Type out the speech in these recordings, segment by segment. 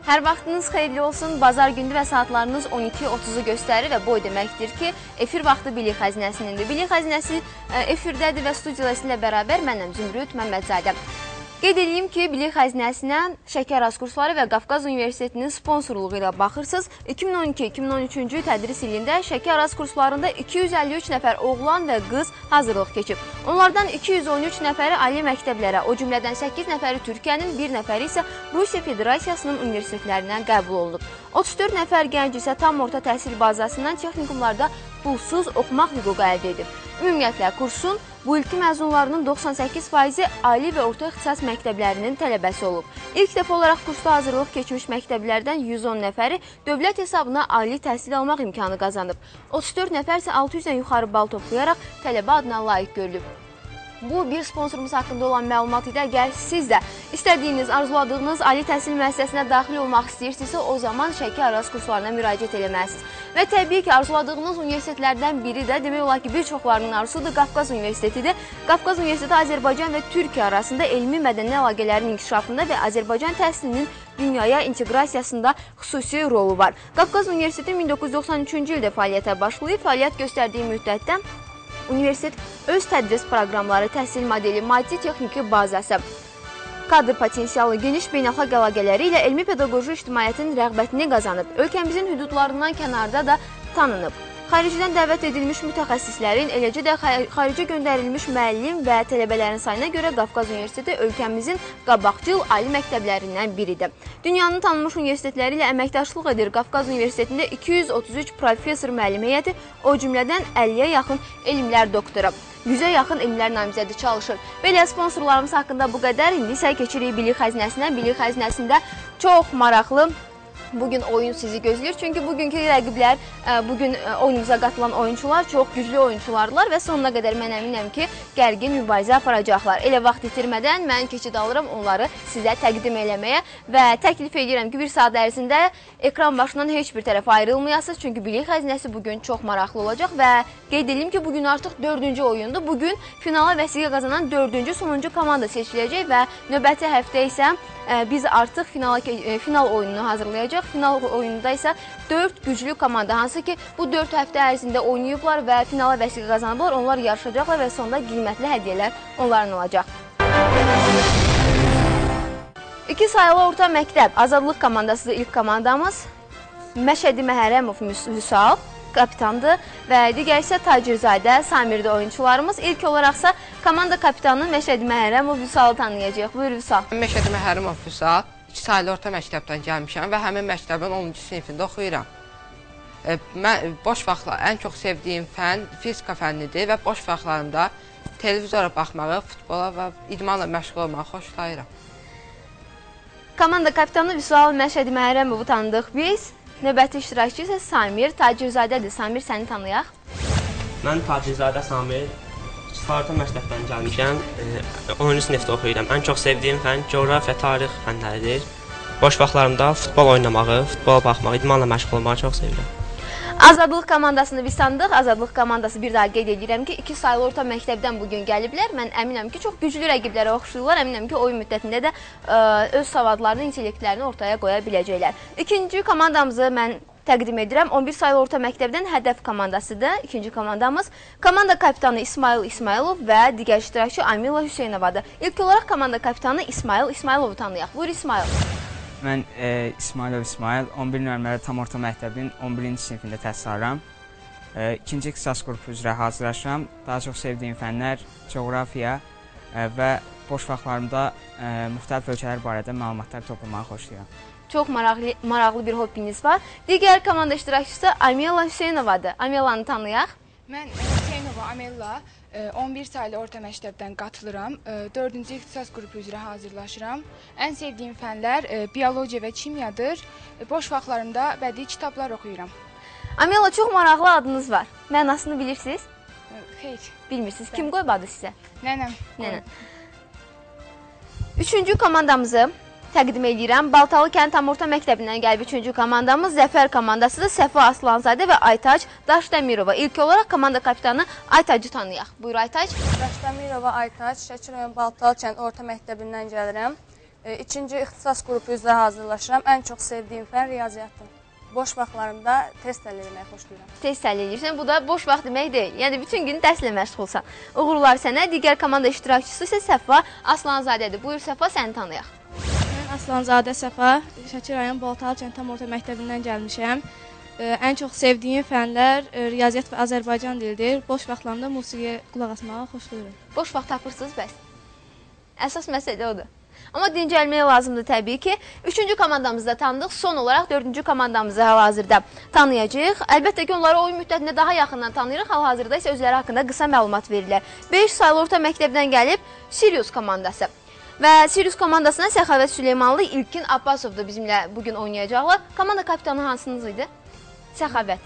Hər vaxtınız xeyirli olsun. Bazar gündü və saatlarınız 12:30-u göstərir və bu o deməkdir ki, efir vaxtı Bilik Xəzinəsinindir. Bilik Xəzinəsi efirdədir və studiyada sizinlə bərabər mənəm Zümrüd Məmmədzadə. Qeyd edeyim ki, Bilik Xəzinəsinə Şəki Araz kursları və Qafqaz Universitetinin sponsorluğu ilə baxırsınız. 2012-2013-cü tədris ilində Şəki Araz kurslarında 253 nəfər oğlan və qız hazırlıq keçib. Onlardan 213 nəfəri ali məktəblərə, o cümlədən 8 nəfəri Türkiyənin, 1 nəfəri isə Rusiya Federasiyasının universitetlərindən qəbul olunub. 34 nəfər gənc isə tam orta təhsil bazasından texnikumlarda pulsuz oxumaq hüququ əldə edib. Ümumiyyətlə, kursun bu ilki məzunlarının 98%-i ali və orta ixtisas məktəblərinin tələbəsi olub. İlk dəfə olaraq kursda hazırlıq keçmiş məktəblərdən 110 nəfəri dövlət hesabına ali təhsil almaq imkanı qazanıb. 34 nəfər isə 600-dən yuxarı bal toplayaraq tələbə adına layiq görülüb. Bu, bir sponsorumuz haqqında olan məlumat idi. Əgər siz də istədiyiniz, arzuladığınız ali təhsil müəssisəsinə daxil olmaq istəyirsinizsə, o zaman Şəki Araz kurslarına müraciət eləməlisiniz. Və təbii ki, arzuladığınız universitetlərdən biri də, demək olar ki, bir çoxlarının arzusudur, Qafqaz Universitetidir. Qafqaz Universiteti Azərbaycan və Türkiyə arasında elmi mədəni əlaqələrin inkişafında və Azərbaycan təhsilinin dünyaya inteqrasiyasında xüsusi rolu var. Qafqaz Universiteti 1993-cü ildə fəaliyyətə başlayıb, fəaliyyət göstərdiyi müddətdə universitet öz tədris proqramları, təhsil modeli, maddi-texniki bazası, kadr potensialı, geniş beynəlxalq əlaqələri ilə elmi pedaqoji ictimaiyyətin rəğbətini qazanıb. Ölkəmizin hüdudlarından kənarda da tanınıb. Xaricdən dəvət edilmiş mütəxəssislərin, eləcə də xaricə göndərilmiş müəllim və tələbələrin sayına görə Qafqaz Universiteti ölkəmizin qabaqcıl ali məktəblərindən biridir. Dünyanın tanınmış universitetləri ilə əməkdaşlıq edir. Qafqaz Universitetində 233 professor müəllim heyəti, o cümlədən 50-yə yaxın elmlər doktoru, 100-ə yaxın elmlər namizədi çalışır. Belə sponsorlarımız haqqında bu qədər. İndi isə keçirik Bilik Xəzinəsinə. Bilik Xəzinəsində çox maraqlı bugün oyun sizi gözləyir. Çünki bugünkü rəqiblər, bugün oyunumuza qatılan oyunçular çox güclü oyunçulardılar və sonuna qədər mən əminəm ki, gərgin mübarizə aparacaqlar. Elə vaxt itirmədən mən keçid alıram onları sizə təqdim eləməyə və təklif edirəm ki, bir saat ərzində ekran başından heç bir tərəfə ayrılmayasınız. Çünki Bilik Xəzinəsi bugün çox maraqlı olacaq və qeyd edeyim ki, bugün artıq 4-cü oyundur. Bugün finala vəsiqə qazanan 4-cü, sonuncu komanda seçiləcək və növbəti həftə isə biz artıq final oyununu hazırlayacaq. Final oyununda isə 4 güclü komanda, hansı ki bu 4 həftə ərzində oynayıblar və finala vəsiqə qazanıblar. Onlar yarışacaqlar və sonunda qiymətli hədiyyələr onların olacaq. 2 sayılı orta məktəb Azadlıq komandasıdır ilk komandamız. Məşədi Məhərrəmov Vüsal kapitandır və digər isə Tacirzadə, Samirdə oyunçularımız. İlk olaraqsa komanda kapitanı Məşədi Məhərrəmov Vüsalı tanıyacaq. Buyur Vüsal. Məşədi Məhərrəmov Vüsal, 2 sayılı orta məktəbdən gəlmişəm və həmin məktəbin 10-cu sinifində oxuyuram. Boş vaxtlar, ən çox sevdiyim fən fizika fənnidir və boş vaxtlarımda televizora baxmağı, futbola və idmanla məşğul olmağı xoşlayıram. Komanda kapitanı Vüsal Məşədi Məhərrəmovu tanıdıq biz. Növbəti iştirakçı isə Samir Tacirzadədir. Samir, səni tanıyaq. Mən Tacirzadə Samir, 2 sayılı orta məktəbdən gəlmişəm, 10-cu sinifdə oxuyuram. Ən çox sevdiyim fən coğrafiya, tarix fənləridir. Boş vaxtlarımda futbol oynamağı, futbola baxmağı, idmanla məşğul olmağı çox sevirəm. Azadlıq komandasını biz tanıdıq. Azadlıq komandası bir daha qeyd edirəm ki, 2 sayılı orta məktəbdən bugün gəliblər. Mən əminəm ki, çox güclü rəqiblərə oxşuyurlar. Əminəm ki, oyun müddətində də öz savadlarını, intellektlərini ortaya qoya biləcəklər. İkinci komandamızı mən təqdim edirəm. 11 sayılı orta məktəbdən Hədəf komandasıdır. İkinci komandamız. Komanda kapitanı İsmail İsmailov və digər iştirakçı Amila Hüseynovadır. İlk olaraq komanda kapitanı İsmail İsmailovu tanıyaq. Buyur İsmail. Mən İsmailov İsmail, 11 nömrəli tam orta məktəbin 11-ci sinifində təhsil alıram. 2-ci ixtisas qrupu üzrə hazırlaşıram. Daha çox sevdiyim fənlər coğrafiya və boş vaxtlarımda müxtəlif ölkələr barədə məlumatlar toplamağı xoşlayıram. Çox maraqlı bir hobbiniz var. Digər komanda iştirakçısı Amela Hüseynovadır. Amelanı tanıyaq. Mən Hüseynova Amela, 11 sayılı orta məktəbdən qatılıram. 4-cü ixtisas qrupu üzrə hazırlaşıram. Ən sevdiyim fənlər biologiya və kimyadır. Boş vaxtlarımda bədii kitablar oxuyuram. Amela, çox maraqlı adınız var. Mənasını bilirsiniz? Xeyr. Bilmirsiniz. Kim qoyub adı sizə? Nənəm. Nənəm. Üçüncü komandamızı təqdim edirəm. Baltalı kənd tam orta məktəbindən gəlib 3-cü komandamız Zəfər komandasıdır. Səfa Aslanzadə və Aytac Daşdəmirova. İlk olaraq komanda kapitanı Aytacı tanıyaq. Buyur Aytac. Daşdəmirova Aytac, Şəki rayon Baltalı kənd orta məktəbindən gəlirəm. İkinci ixtisas qrupu üzrə hazırlaşıram. Ən çox sevdiyim fən riyaziyyatdır. Boş vaxtlarımda test həll etməyi xoşlayıram. Test həll edirsən. Bu da boş vaxt demək deyil. Yəni bütün gün dərslə məşğulsan. Uğurlar sənə. Digər komanda iştirakçısı isə Səfa Aslanzadədir. Buyur Səfa, səni tanıyaq. Mən Aslanzadə Səfa, Şəki rayon Baltalı kənd tam orta məktəbindən gəlmişəm. Ən çox sevdiyim fənlər riyaziyyat və Azərbaycan dilidir. Boş vaxtlarımda musiqiyə qulaq asmağı xoşlayıram. Boş vaxt tapırsınız bəs. Əsas məsələ odur. Amma dincəlmək lazımdır təbii ki. Üçüncü komandamızda tanıdıq. Son olaraq dördüncü komandamızı hal-hazırda tanıyacağıq. Əlbəttə ki, onları oyun müddətində daha yaxından tanıyırıq. Hal-hazırda isə özləri haqqında qısa məlumat verirlər. 5 saylı orta məktəbdən gəlib Sirius komandası. Və Sirius komandasına Səxavət Süleymanlı, İlkin Abbasov da bizimlə bugün oynayacaqlar. Komanda kapitanı hansınız idi? Səxavət.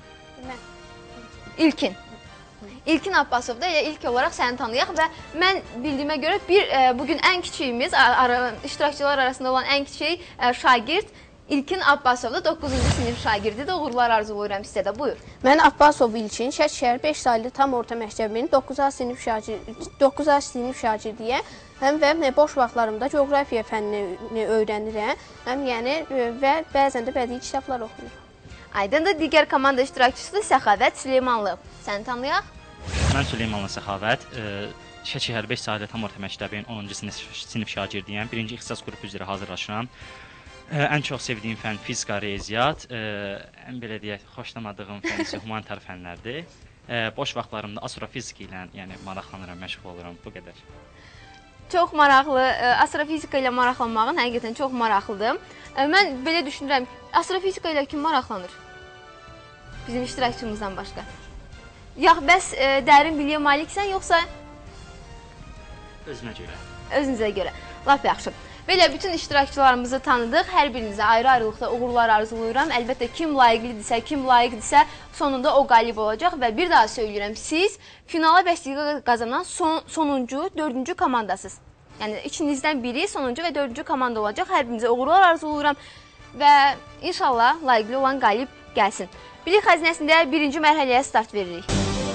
İlkin. İlkin Abbasov da ilk olaraq səni tanıyaq və mən bildiyimə görə bugün ən kiçiyimiz, iştirakçılar arasında olan ən kiçik şagird İlkin Abbasov da 9-cu sinif şagirdi də. Uğurlar arzulayıram sizə də. Buyur. Mən Abbasov İlkin, Şəki şəhər 5 saylı tam orta məktəbinin 9-cu sinif şagirdiyəm. Həm və boş vaxtlarımda coğrafiya fənnini öyrənirəm. Həm yəni və bəzən də bədii kitablar oxuyuram. Aydın da digər komanda iştirakçısı da Səxavət Süleymanlı. Səni tanıyaq. Mən Süleymanlı Səxavət, Şəki şəhər 5 saylı tam orta məktəbinin 10-cu sinif şagirdiyəm. Birinci ixtisas qrupu üzrə hazırlaşıram. Ən çox sevdiyim fən fizika, riyaziyyat, belə deyək, xoşlamadığım fən isə humanitar fənlərdir. Boş vaxtlarımda astrofizika ilə, yəni maraqlanıram, məşğul oluram, bu qədər. Çox maraqlı, astrofizika ilə maraqlanmağın həqiqətən çox maraqlıdır. Mən belə düşünürəm, astrofizika ilə kim maraqlanır? Bizim iştirakçımızdan başqa. Yax, bəs dərin biliyə maliksən, yoxsa? Özümə görə. Özünüzə görə. Lap yaxşı. Belə bütün iştirakçılarımızı tanıdıq. Hər birinizə ayrı-ayrılıqda uğurlar arzulayıram. Əlbəttə kim layiqlidirsə, sonunda o qalib olacaq və bir daha söyləyirəm, siz finala bəstəyə qazanan sonuncu, dördüncü komandasınız. Yəni içinizdən biri sonuncu və dördüncü komanda olacaq. Hər birinizə uğurlar arzulayıram və inşallah layiqli olan qalib gəlsin. Bilik xəzinəsində birinci mərhələyə start veririk.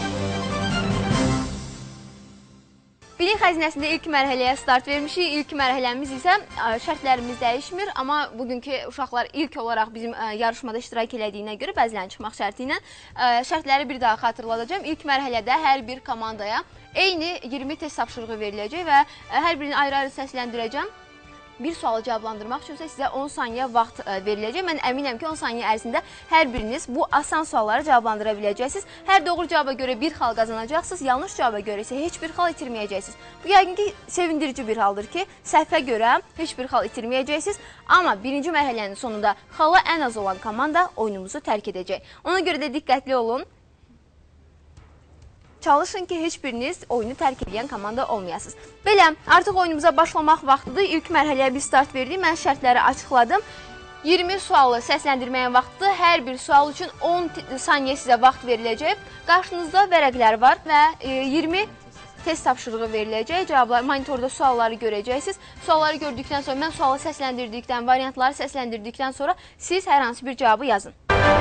Bilik xəzinəsində ilk mərhələyə start vermişik. İlk mərhələmiz isə şərtlərimiz dəyişmir, amma bugünkü uşaqlar ilk olaraq bizim yarışmada iştirak elədiyinə görə bəzilərinin çıxmaq şərti ilə şərtləri bir daha xatırladacağım. İlk mərhələdə hər bir komandaya eyni 20 test tapşırığı veriləcək və hər birini ayrı-ayrı səsləndirəcəm. Bir sualı cavablandırmaq üçün sizə 10 saniyə vaxt veriləcək. Mən əminəm ki, 10 saniyə ərzində hər biriniz bu asan sualları cavablandıra biləcəksiniz. Hər doğru cavaba görə bir xal qazanacaqsınız, yanlış cavaba görə isə heç bir xal itirməyəcəksiniz. Bu yəqin ki, sevindirici bir haldır ki, səhvə görə heç bir xal itirməyəcəksiniz. Amma birinci mərhələnin sonunda xalı ən az olan komanda oyunumuzu tərk edəcək. Ona görə də diqqətli olun. Çalışın ki, heç biriniz oyunu tərk edən komanda olmayasınız. Belə, artıq oyunumuza başlamaq vaxtıdır. İlk mərhələyə bir start verdik. Mən şərtləri açıqladım. 20 sualı səsləndirməyə vaxtıdır. Hər bir sual üçün 10 saniyə sizə vaxt veriləcək. Qarşınızda vərəqlər var və 20 test tapşırığı veriləcək. Cavablar, monitorda sualları görəcəksiniz. Sualları gördükdən sonra, mən sualı səsləndirdikdən, variantları səsləndirdikdən sonra siz hər hansı bir cavabı yazın.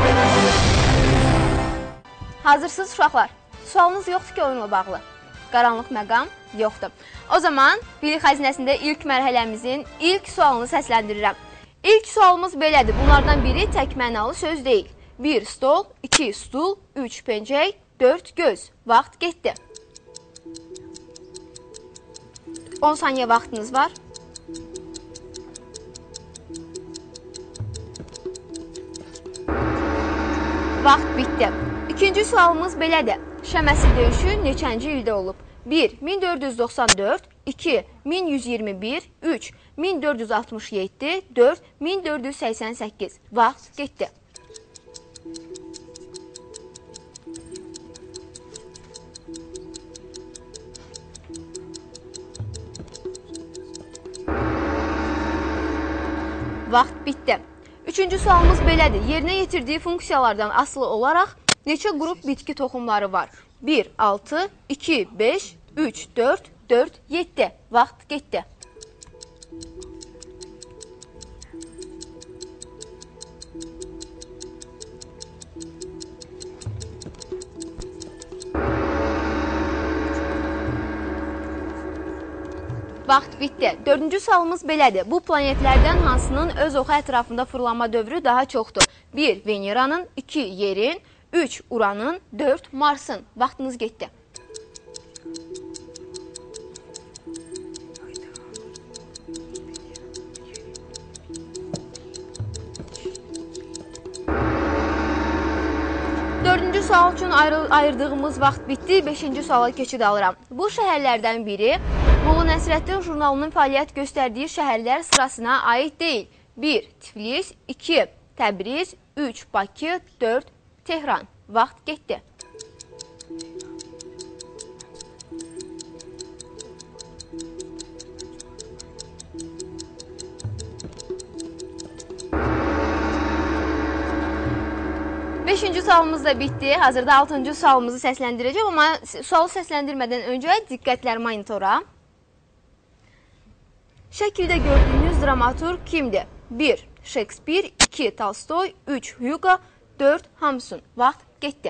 Hazırsınız uşaqlar? Sualınız yoxdur ki, oyunla bağlı. Qaranlıq məqam yoxdur. O zaman bilik xəzinəsində ilk mərhələmizin ilk sualını səsləndirirəm. İlk sualımız belədir. Bunlardan biri tək mənalı söz deyil. 1 stol, 2 stul, 3 pencək, 4 göz. Vaxt getdi. 10 saniyə vaxtınız var. Vaxt bitdi. İkinci sualımız belədir. Şəməsi döyüşü neçənci ildə olub? 1. 1494, 2. 1121, 3. 1467, 4. 1488. Vaxt getdi. Vaxt bitdi. Üçüncü sualımız belədir. Yerinə yetirdiyi funksiyalardan asılı olaraq neçə qrup bitki toxumları var? 1, 6, 2, 5, 3, 4, 4, 7. Vaxt getdi. Vaxt bitdi. Dördüncü sualımız belədir. Bu planetlərdən hansının öz oxu ətrafında fırlanma dövrü daha çoxdur? 1. Veneranın, 2. Yerin, 3. Uranın, 4. Marsın. Vaxtınız getdi. Dördüncü sual üçün ayırdığımız vaxt bitdi. Beşinci suala keçid alıram. Bu şəhərlərdən biri Molla Nəsrəddin jurnalının fəaliyyət göstərdiyi şəhərlər sırasına aid deyil. 1. Tiflis, 2. Təbriz, 3. Bakı, 4. Tehran. Vaxt getdi. Beşinci sualımız da bitdi. Hazırda 6-cı sualımızı səsləndirəcəm, amma sualı səsləndirmədən öncə diqqətlər monitora. Şəkildə gördüyünüz dramaturq kimdir? 1. Shakespeare, 2. Tolstoy, 3. Hugo, 4. Hamsun. Vaxt getdi.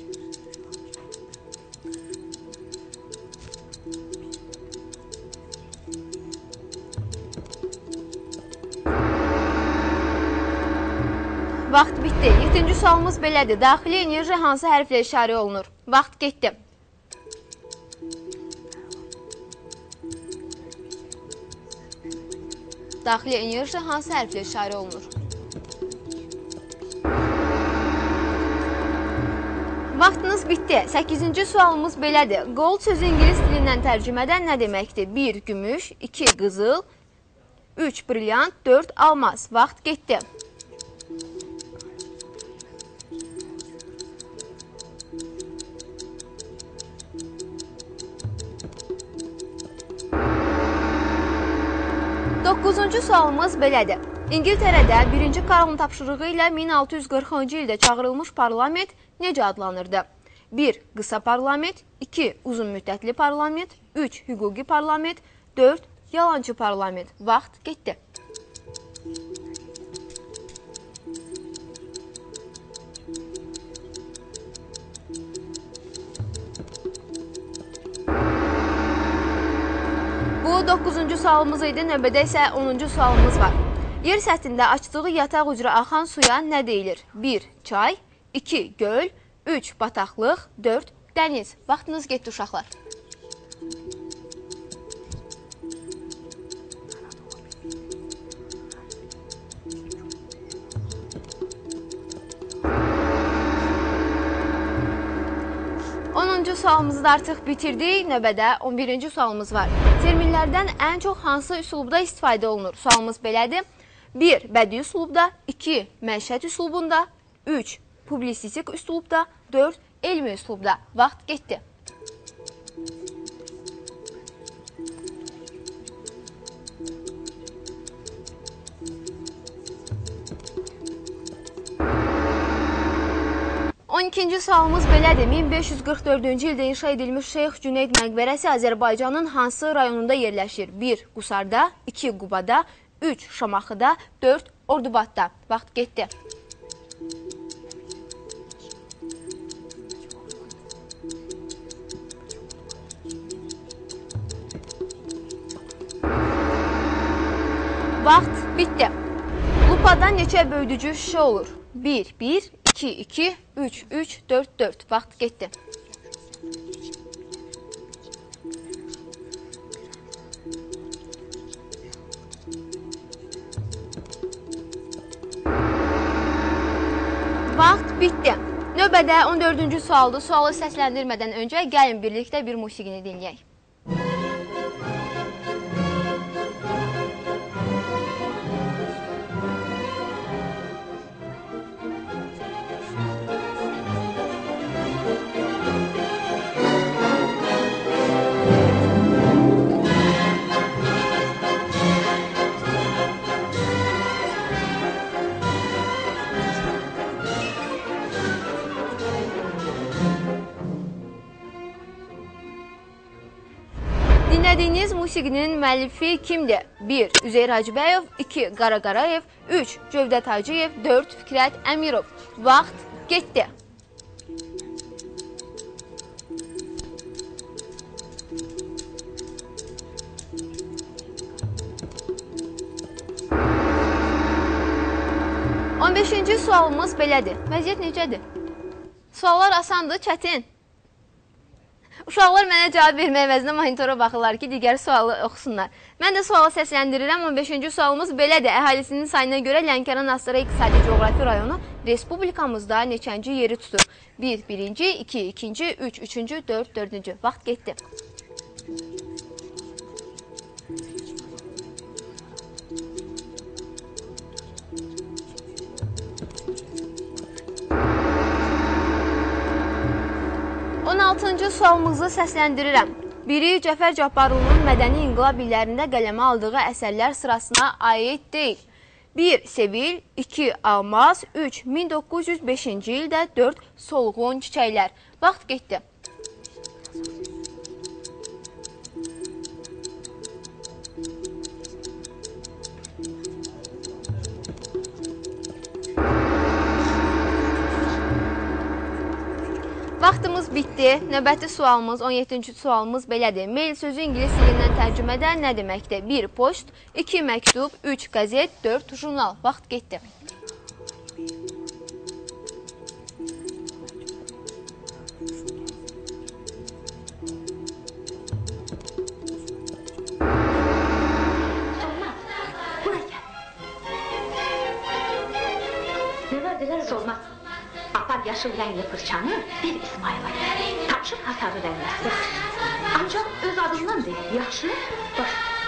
Vaxt bitdi. 7-ci sualımız belədir. Daxili enerji hansı hərflə işarə olunur? Vaxt getdi. Daxili enerji hansı hərflə işarə olunur? Vaxtınız bitdi. 8-ci sualımız belədir. Gold sözü ingilis dilindən tərcümədən nə deməkdir? 1. Gümüş, 2. Qızıl, 3. Brilyant, 4. Almaz. Vaxt getdi. Doqquzuncu sualımız belədir. İngiltərədə 1-ci Karlın tapşırığı ilə 1640-cı ildə çağırılmış parlament necə adlanırdı? 1. Qısa parlament, 2. Uzun müddətli parlament, 3. Hüquqi parlament, 4. Yalancı parlament. Vaxt getdi. Bu 9-cu sualımız idi, növbədə isə 10-cu sualımız var. Yer səthində açdığı yataq üzrə axan suya nə deyilir? 1. Çay, 2. Göl, 3. Bataqlıq, 4. Dəniz. Vaxtınız getdi uşaqlar. Onuncu sualımızı da artıq bitirdik. Növbədə 11-ci sualımız var. Terminlərdən ən çox hansı üslubda istifadə olunur? Sualımız belədir. 1. Bədii üslubda, 2. Məişət üslubunda, 3. Publisistik üslubda, 4. Elmi üslubda. Vaxt getdi. İkinci sualımız belədir. 1544-cü ildə inşa edilmiş Şeyx Cüneyd məqbərəsi Azərbaycanın hansı rayonunda yerləşir? 1. Qusarda, 2. Qubada, 3. Şamaxıda, 4. Ordubadda. Vaxt getdi. Vaxt bitdi. Lupadan neçə böyüdücü şişə olur? 1. 1, 2, 2, 3, 3, 4, 4. Vaxt getdi. Vaxt bitdi. Növbədə 14-cü sualdır. Sualı səsləndirmədən öncə gəlin birlikdə bir musiqini dinləyək. Dinlədiyiniz musiqinin müəllifi kimdir? 1. Üzeyir Hacıbəyov, 2. Qara Qarayev, 3. Cövdət Hacıyev, 4. Fikrət Əmirov. Vaxt getdi. 15-ci sualımız belədir. Vəziyyət necədir? Suallar asandır, çətin. Uşaqlar mənə cavab vermək əvəzinə monitora baxırlar ki, digər sualı oxusunlar. Mən də sualı səsləndirirəm. 15-ci sualımız belədir. Əhalisinin sayına görə Lənkəran Astara İqtisadi Coğrafi rayonu Respublikamızda neçənci yeri tutur? 1, birinci, 2, ikinci, 3, üçüncü, 4, dördüncü. Vaxt getdi. Altıncı sualımızı səsləndirirəm. Biri Cəfər Cabbarlının mədəni inqilab illərində qələmə aldığı əsərlər sırasına aid deyil. 1. Sevil, 2. Almaz, 3. 1905-ci ildə 4. Solğun çiçəklər. Vaxt getdi. Vaxtımız bitdi. Növbəti sualımız, 17-ci sualımız belədir. Mail sözü ingilis dilindən tərcümədə nə deməkdir? 1. Post, 2. Məktub, 3. Qəzet, 4. Jurnal. Vaxt getdi. Solmaz. Apar yaşıl rəngli fırçanı bir İsmail'a. Tapşır hasarı rəngləsi. Ancaq öz adından deyil. Yaxşı, baş.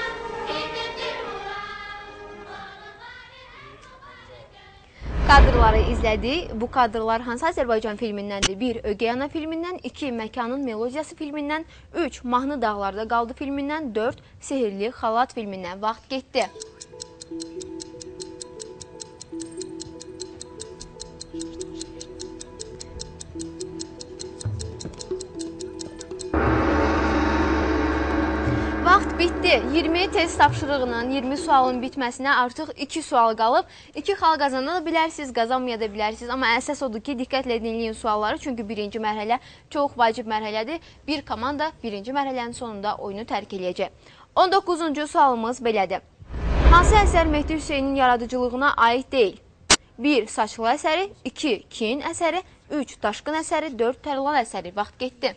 Kadrları izlədik. Bu kadrlar hansı Azərbaycan filmindəndir? 1. Ögey Ana filmindən, 2. Məkanın Melodiyası filmindən, 3. Mahnı dağlarda qaldı filmindən, 4. Sehirli xalat filmindən. Vaxt getdi. Vaxt bitdi. 20 test tapşırığının 20 sualın bitməsinə artıq 2 sual qalıb. 2 xal qazana da bilərsiniz, qazanmaya da bilərsiniz. Amma əsas odur ki, diqqətlə dinləyin sualları. Çünki birinci mərhələ çox vacib mərhələdir. Bir komanda birinci mərhələnin sonunda oyunu tərk eləyəcək. 19-cu sualımız belədir. Hansı əsər Mehdi Hüseynin yaradıcılığına aid deyil? 1. Saçlı əsəri, 2. Kin əsəri, 3. Daşqın əsəri, 4. Tərlan əsəri. Vaxt getdi.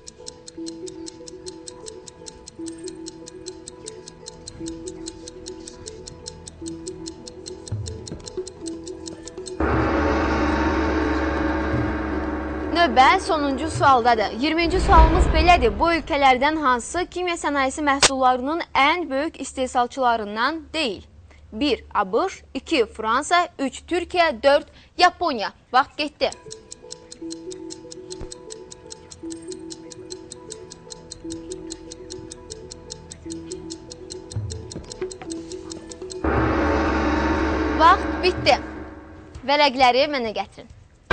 Növbə sonuncu sualdadır. 20-ci sualımız belədir. Bu ölkələrdən hansı kimya sənayesi məhsullarının ən böyük istehsalçılarından deyil? 1. ABŞ, 2. Fransa, 3. Türkiyə, 4. Yaponiya. Vaxt getdi. Vaxt bitdi. Vərəqləri mənə gətirin.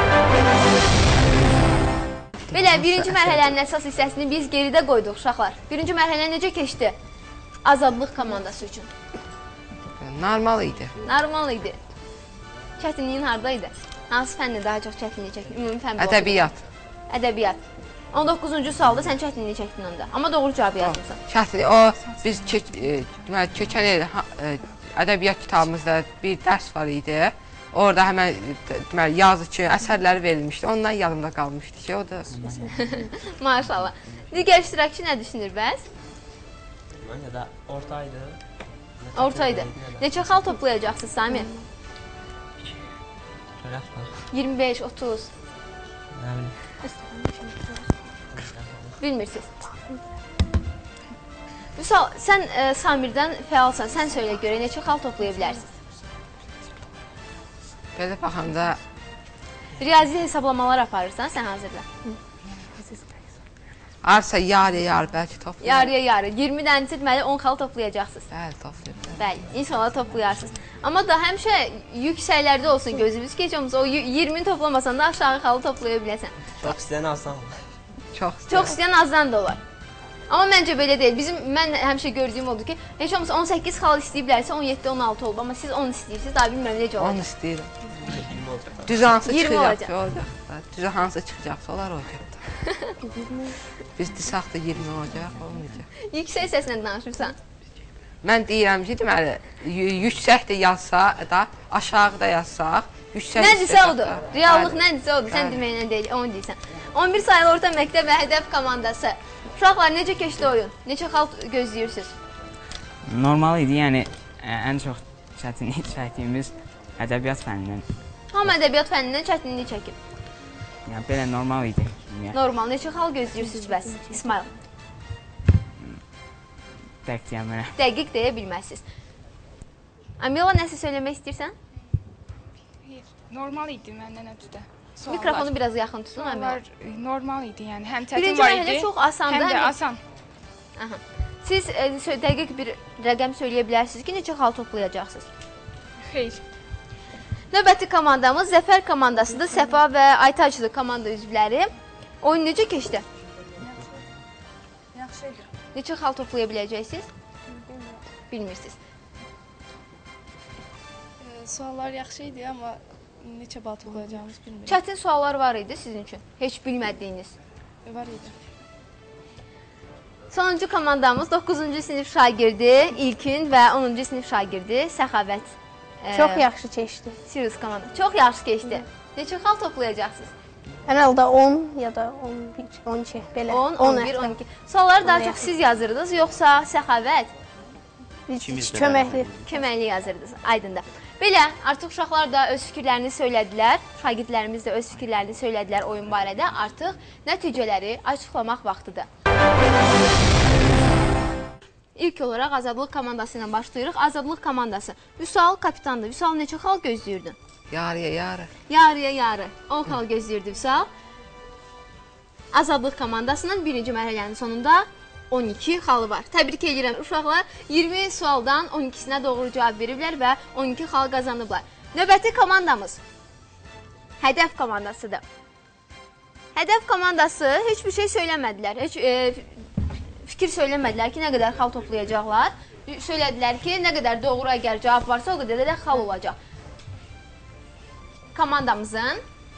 Belə, birinci mərhələnin əsas hissəsini biz geridə qoyduq, uşaqlar. Birinci mərhələ necə keçdi? Azadlıq komandası üçün. Normal idi. Normal idi. Çətinliyin haradaydı? Hansı fənni daha çox çətinliyi çəkdin? Ümumi fən bu. Ədəbiyyat. Ədəbiyyat. 19-cu sualda sən çətinliyi çəkdin onda. Amma doğru cavabı yazmışsan. Çətinlik, o biz keçən il ədəbiyyat kitabımızda bir dərs var idi. Orada həmən yazıcı əsərləri verilmişdi. Ondan yadımda qalmışdı ki, o da... Maşallah. Digər iştirakçı nə düşünür bəs? Məncə də ortaydı. Ortaydı. Neçə xal toplayacaqsınız Sami? 25, 30. Bilmirsiniz. Misal, sən Samirdən fəalsan, sən söylə görə neçə xal toplaya bilərsiniz? Belə baxanda... Riyazi hesablamalar aparırsan sən hazırda? Arsa yarı bəlkə toplayır. Yarıya. 20 dənəsi deməli 10 xal toplayacaqsınız. Bəli, toplayır. Bəli, inşallah toplayarsınız. Amma da həmişə yüksəklərdə olsun gözümüz ki, o 20-ni toplamasan da aşağı xalı toplaya biləsən. Çox istəyən azdan olur. Çox istəyən azdan da olar. Amma məncə belə deyil. Mən həmişə gördüyüm odur ki, heç olmasa 18 xal istəyiblərsə 17-16 olub. Amma siz 10 istəyirsiniz, daha bilmirəm necə olacaq. 10 istəyirəm. Düz hansı çıxacaqsa olacaq. Düz hansı çıxacaqsa olar olacaq. Biz desaq da 20 olacaq, olmayacaq. Yüksək səslə danışırsan. Mən deyirəm ki, deməli, yüksəkdir yazsa da, aşağıda yazsaq, yüksək Nədirsə odur. Reallıq nədirsə odur. Sən deməklə deyil, onu deyirsən. 11 sayılı orta məktəb və hədəf komandası. Uşaqlar, necə keçdi oyun? Neçə xal gözləyirsiniz? Normal idi, yəni ən çox çətinlik çəkdiyimiz ədəbiyyat fənnindən. Hamı ədəbiyyat fənnindən çətinlik çəkib. Yəni belə normal idi. Normal. Neçə xal gözləyirsiniz bəs? İsmail. Dəqiq deyəmərəm. Dəqiq deyə bilməzsiniz. Amela, nəsə söyləmək istəyirsən? Normal idi məndən ötürü. Mikrofonu biraz yaxın tutun, Amela. Normal idi, yəni həm çətin Birinci var idi, mərhələ çox asandır. həm də asan. Siz dəqiq bir rəqəm söyləyə bilərsiniz ki, neçə xal toplayacaqsınız? Xeyr. Növbəti komandamız Zəfər komandasıdır. Səfa və Aytaclı komanda üzvləri. Oyun necə keçdi? Yaxşı idi. Neçə xal toplaya biləcəksiniz? Bilmirsiniz. Suallar yaxşı idi, amma neçə bal toplayacağımız bilmirik. Çətin suallar var idi sizin üçün, heç bilmədiyiniz. Var idi. Sonuncu komandamız 9-cu sinif şagirdi İlkin və 10-cu sinif şagirdi Səxavət. Çox yaxşı keçdi. Sirius komanda. Çox yaxşı keçdi. Neçə xal toplayacaqsınız? Hər halda 10 ya da 11, 12 belə. 10, 11, 12. Sualları daha çox siz yazırdınız, yoxsa Səxavət? Köməkli yazırdınız, aydındır. Belə, artıq uşaqlar da öz fikirlərini söylədilər, şagirdlərimiz də öz fikirlərini söylədilər oyun barədə. Artıq nəticələri açıqlamaq vaxtıdır. İlk olaraq Azadlıq komandası ilə başlayırıq. Azadlıq komandası. Vüsal kapitandır. Vüsal neçə xal gözləyirdin? Yarı. Yarı. 10 xal gözləyirdi Vüsal. Azadlıq komandasının birinci mərhələnin sonunda 12 xalı var. Təbrik edirəm uşaqlar. 20 sualdan 12-sinə doğru cavab veriblər və 12 xal qazanıblar. Növbəti komandamız Hədəf komandasıdır. Hədəf komandası heç bir şey söyləmədilər. Heç fikir söyləmədilər ki, nə qədər xal toplayacaqlar. Söylədilər ki, nə qədər doğru əgər cavab varsa, o qədər də xal olacaq. Komandamızın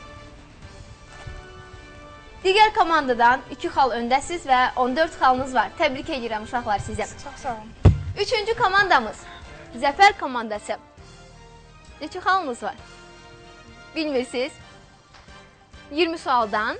digər komandadan 2 xal öndəsiz və 14 xalınız var. Təbrik edirəm uşaqlar sizə. Çox sağ olun. Üçüncü komandamız Zəfər komandası. Neçə xalınız var? Bilmirsiniz. 20 sualdan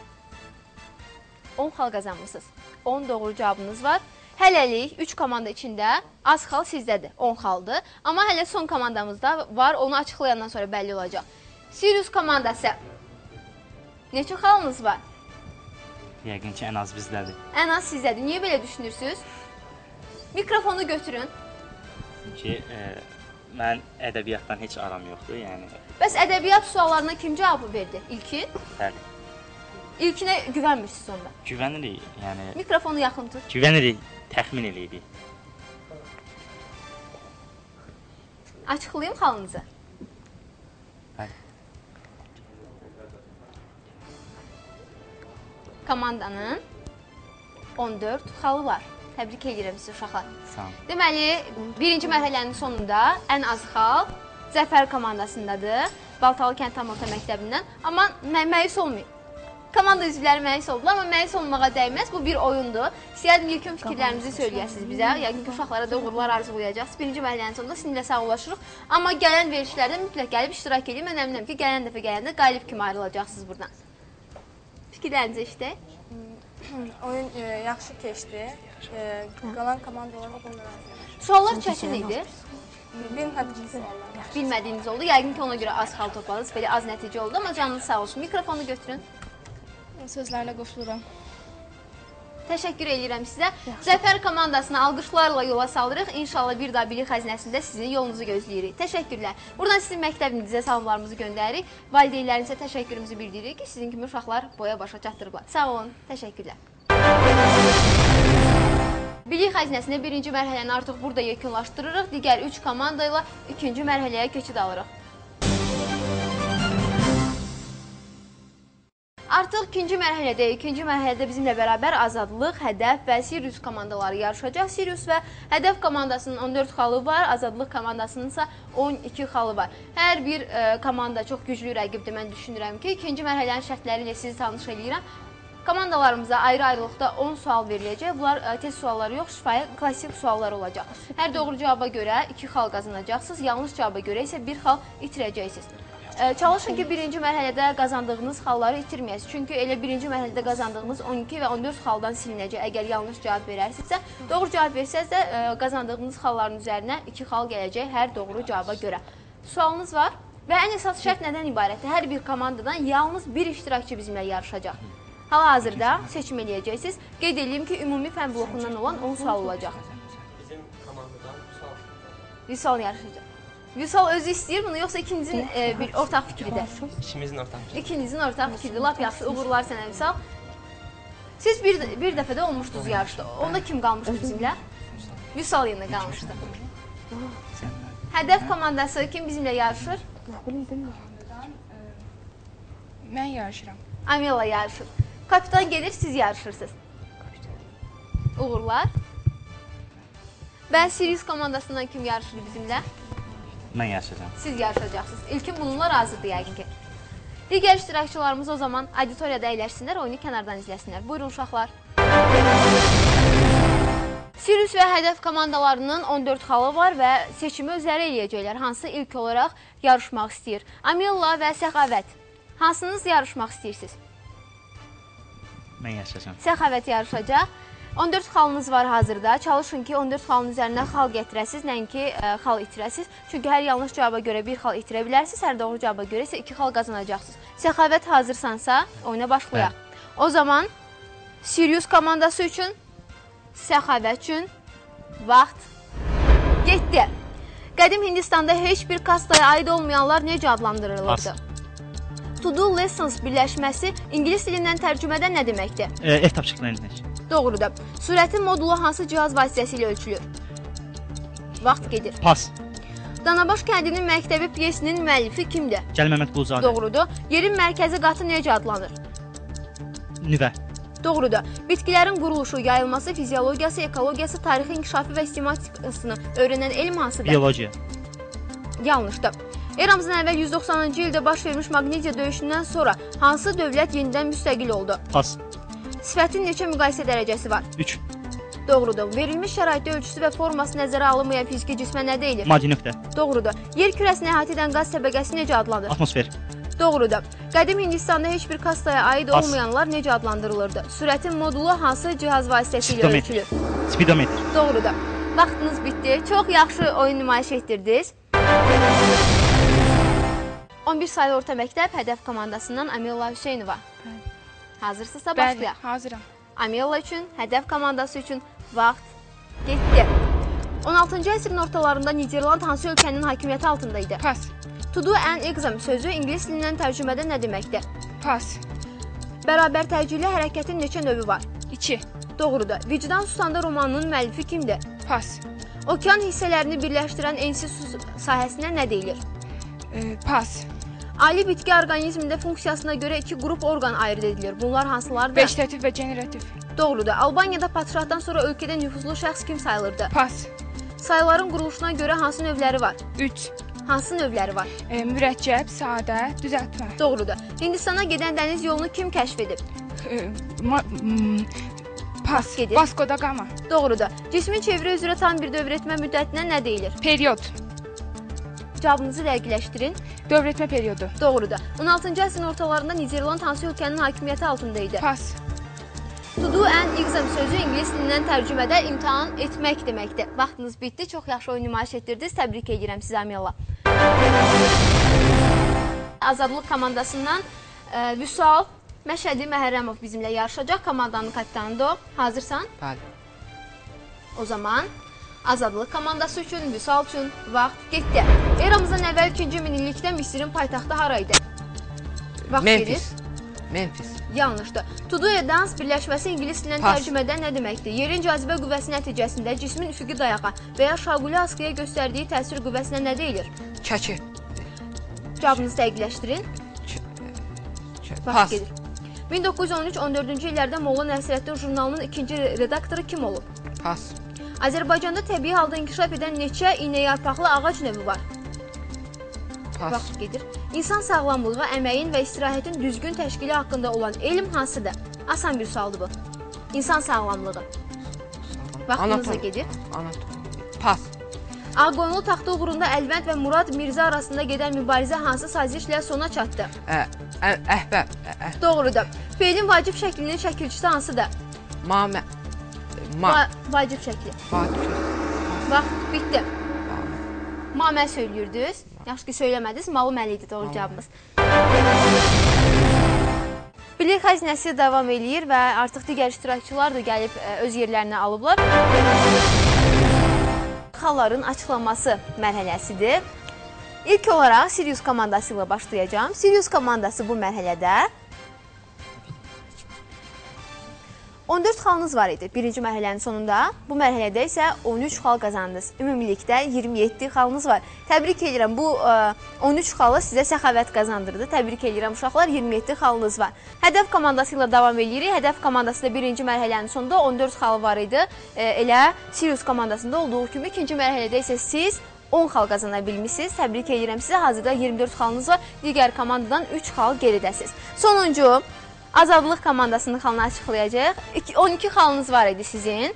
10 xal qazanmışsınız. 10 doğru cavabınız var. Hələlik 3 komanda içində az xal sizdədir. 10 xaldır. Amma hələ son komandamızda var. Onu açıqlayandan sonra bəlli olacaq. Sirius komandası. Neçə xalınız var? Yəqin ki, ən az bizdədir. Ən az sizdədir. Niyə belə düşünürsünüz? Mikrofonu götürün. Çünki mən ədəbiyyatdan heç aram yoxdur, yəni. Bəs ədəbiyyat suallarına kim cavabı verdi? İlkin? Bəli. İlkinə güvənmirsiniz onda. Güvənirik, yəni. Mikrofonu yaxın tut. Güvənirik, təxmin eləyirik. Açıqlayım xalınızı. Bəli. Komandanın 14 xalı var. Təbrik edirəm sizi uşaqlar. Sağ olun. Deməli, birinci mərhələnin sonunda ən az xal Zəfər komandasındadır. Baltalı kənd tam orta məktəbindən. Amma məyus olmayın. Komanda üzvləri məyus oldular, amma məyus olmağa dəyməz. Bu bir oyundur. İstəyərdim ilkin fikirlərinizi söyləyəsiniz bizə. Yəqin ki, uşaqlara da uğurlar arzulayacaqsınız. Birinci mərhələnin sonunda sizinlə sağollaşırıq. Amma gələn verilişlərdə mütləq gəlib iştirak edin. Mən əminəm ki, gələn dəfə gələndə qalib kimi ayrılacaqsınız buradan. Fikirlərinizi eşidək. Oyun yaxşı keçdi. Qalan komandalara bununla razıyam. Suallar çətin idi. Bilmədiyim suallar. Bilmədiyiniz oldu. Yəqin ki, ona görə az xal topladınız. Belə az nəticə oldu. Amma canınız sağ olsun. Mikrofonu götürün. Sözlərinə qoşuluram. Təşəkkür edirəm sizə. Zəfər komandasına alqışlarla yola salırıq. İnşallah bir daha bilik xəzinəsində sizin yolunuzu gözləyirik. Təşəkkürlər. Buradan sizin məktəbinizə salamlarımızı göndəririk. Valideynlərinizə təşəkkürümüzü bildiririk ki, sizin kimi uşaqlar boya başa çatdırıblar. Sağ olun. Təşəkkürlər. Bilik xəzinəsində birinci mərhələni artıq burada yekunlaşdırırıq. Digər 3 komanda ilə ikinci mərhələyə keçid alırıq. Artıq ikinci mərhələdəyik. İkinci mərhələdə bizimlə bərabər Azadlıq, Hədəf və Sirius komandaları yarışacaq. Sirius və Hədəf komandasının 14 xalı var, Azadlıq komandasının isə 12 xalı var. Hər bir komanda çox güclü rəqibdir, mən düşünürəm ki. İkinci mərhələnin şərtləri ilə sizi tanış edirəm. Komandalarımıza ayrı-ayrılıqda 10 sual veriləcək. Bunlar test sualları yox, şifahi klassik suallar olacaq. Hər doğru cavaba görə 2 xal qazanacaqsınız, yanlış cavaba görə isə 1 xal itirəcəksiniz. Çalışın ki, birinci mərhələdə qazandığınız xalları itirməyəsiniz. Çünki elə birinci mərhələdə qazandığınız 12 və 14 xaldan silinəcək əgər yanlış cavab verərsinizsə. Doğru cavab versəz də qazandığınız xalların üzərinə 2 xal gələcək hər doğru cavaba görə. Sualınız var və ən əsas şərt nədən ibarətdir? Hər bir komandadan yalnız bir iştirakçı bizimlə yarışacaq. Hal-hazırda seçim eləyəcəksiniz. Qeyd edeyim ki, ümumi fən blokundan olan 10 sual olacaq. Bizim komandadan Vüsal yarışacaq. Vüsal özü istəyir bunu, yoxsa ikinizin bir ortaq fikridir? İkimizin ortaq fikri. İkinizin ortaq fikridir. Lap yaxşı, uğurlar sənə Vüsal. Siz bir dəfədə olmuşdunuz yarışda. Onda kim qalmışdı bizimlə? Vüsal yenə qalmışdı. Hədəf komandası kim bizimlə yarışır? Mən yarışıram. Amela yarışır. Kapitan gelir, siz yarışırsınız. Uğurlar. Və Sirius komandasından kim yarışır bizimlə? Mən yarışacağam. Siz yarışacaqsınız. İlkin bununla razıdır yəqin ki. Digər iştirakçılarımız o zaman auditoriyada əyləşsinlər, oyunu kənardan izləsinlər. Buyurun uşaqlar. Sirius və Hədəf komandalarının 14 xalı var və seçimi özləri eləyəcəklər. Hansı ilk olaraq yarışmaq istəyir? Amela və Səxavət. Hansınız yarışmaq istəyirsiniz? Mən yarışacağam. Səxavət yarışacaq. 14 xalınız var hazırda. Çalışın ki, 14 xalın üzərinə xal gətirəsiniz, nəinki xal itirəsiniz. Çünki hər yanlış cavaba görə 1 xal itirə bilərsiniz, hər doğru cavaba görə isə 2 xal qazanacaqsınız. Səxavət hazırsansa, oyuna başlayaq. O zaman Sirius komandası üçün, Səxavət üçün vaxt getdi. Qədim Hindistanda heç bir kastaya aid olmayanlar necə adlandırılırdı? To-do lessons birləşməsi ingilis dilindən tərcümədə nə deməkdir? Ev tapşırıqlarını etmək. Doğrudur. Sürətin modulu hansı cihaz vasitəsilə ölçülür? Vaxt gedir. Pas. Danabaş kəndinin məktəbi pyesinin müəllifi kimdir? Gəl Məmməd Quluzadə. Doğrudur. Yerin mərkəzi qatı necə adlanır? Nüvə. Doğrudur. Bitkilərin quruluşu, yayılması, fiziologiyası, ekologiyası, tarixi inkişafı və sistematikasını öyrənən elm hansıdır? Biologiya. Yanlışdır. Eramızdan əvvəl 190-cı ildə baş vermiş Magnesiya döyüşündən sonra hansı dövlət yenidən müstəqil oldu? Pas. Sifətin neçə müqayisə dərəcəsi var? 3. Doğrudur. Verilmiş şəraitdə ölçüsü və forması nəzərə alınmayan fiziki cismə nə deyilir? Maddi nöqtə. Doğrudur. Yer kürəsini əhatə edən qaz təbəqəsi necə adlanır? Atmosfer. Doğrudur. Qədim Hindistanda heç bir kastaya aid olmayanlar necə adlandırılırdı? Sürətin modulu hansı cihaz vasitəsilə ölçülür? Spidometr. Doğrudur. Vaxtınız bitdi. Çox yaxşı oyun nümayiş etdirdiniz. 11 saylı orta məktəb Hədəf komandasından Amela Hüseynova. Hazırsınızsa başlayaq. Bəli, hazıram. Amela üçün, Hədəf komandası üçün vaxt getdi. 16-cı əsrin ortalarında Niderland hansı ölkənin hakimiyyəti altındaydı? Pas. To do an exam sözü ingilis dilindən tərcümədə nə deməkdir? Pas. Bərabər təcili hərəkətin neçə növü var? 2. Doğrudur. Vicdan susanda romanının müəllifi kimdir? Pas. Okean hissələrini birləşdirən ensi su sahəsinə nə deyilir? Pas. Ali bitki orqanizmində funksiyasına görə 2 qrup orqan ayırd edilir. Bunlar hansılardır? Vegetativ və generativ. Doğrudur. Albaniyada padşahdan sonra ölkədə nüfuzlu şəxs kim sayılırdı? Pas. Sayıların quruluşuna görə hansı növləri var? 3. Hansı növləri var? Mürəkkəb, sadə, düzəltmə. Doğrudur. Hindistana gedən dəniz yolunu kim kəşf edib? Pas. Gedir. Vasco da Gama. Doğrudur. Cismin çevrə üzrə tam bir dövrətmə müddətinə nə deyilir? Period. Cavabınızı dəqiqləşdirin. Dövrətmə periodu. Doğrudur. 16-cı əsrin ortalarında Niderland hansı ölkənin hakimiyyəti altındaydı? Pas. To do an exam sözü ingilis dilindən tərcümədə imtahan etmək deməkdir. Vaxtınız bitdi. Çox yaxşı oyun nümayiş etdirdiniz. Təbrik edirəm sizə Amela. Azadlıq komandasından Vüsal Məşədi Məhərrəmov bizimlə yarışacaq. Komandanın kapitanıdır o. Hazırsan? Bəli. O zaman Azadlıq komandası üçün, Vüsal üçün vaxt getdi. Eramızdan əvvəl 2-ci minillikdə Misirin paytaxtı haraydı? Vaxt Memphis. Memphis. Yanlışdır. To do a dance birləşməsi ingilis dilindən Pas. tərcümədə nə deməkdir? Yerin cazibə qüvvəsi nəticəsində cismin üfüqi dayağa və ya şaquli askıya göstərdiyi təsir qüvvəsinə nə deyilir? Çəki. Cavabınızı dəqiqləşdirin. Pas. Vaxt gedir. 1913-14-cü illərdə Molla Nəsrəddin jurnalının ikinci redaktoru kim olub? Pas. Azərbaycanda təbii halda inkişaf edən neçə iynəyarpaqlı ağac növü var? Pas. Vaxt gedir. İnsan sağlamlığı, əməyin və istirahətin düzgün təşkili haqqında olan elm hansıdır? Asan bir sualdır bu. İnsan sağlamlığı. Vaxtınız da gedir. Pas. Ağqoyunlu taxta uğrunda Əlvənd və Murad Mirzə arasında gedən mübarizə hansı sazişlə sona çatdı? Əhbəb. Doğrudur. Feilin vacib şəklinin şəkilçisi hansıdır? Vacib şəkli. Vaxt bitdi. Mamə söylüyordunuz. Yaxşı ki söyləmədiniz. Maluməli idi doğru cavabımız. Bilik xəzinəsi davam eləyir və artıq digər iştirakçılar da gəlib öz yerlərini alıblar. Xalların açıqlanması mərhələsidir. İlk olaraq Sirius komandası ilə başlayacağım. Sirius komandası bu mərhələdə 14 xalınız var idi birinci mərhələnin sonunda. Bu mərhələdə isə 13 xal qazandınız. Ümumilikdə 27 xalınız var. Təbrik edirəm. Bu 13 xalı sizə səxavət qazandırdı. Təbrik edirəm uşaqlar. 27 xalınız var. Hədəf komandası ilə davam edirik. Hədəf komandası da birinci mərhələnin sonunda 14 xalı var idi. Elə Sirius komandasında olduğu kimi ikinci mərhələdə isə siz 10 xal qazana bilmişsiniz. Təbrik edirəm sizə. Hazırda 24 xalınız var. Digər komandadan 3 xal geridəsiniz. Sonuncu Azadlıq komandasının xalını açıqlayacaq. 12 xalınız var idi sizin.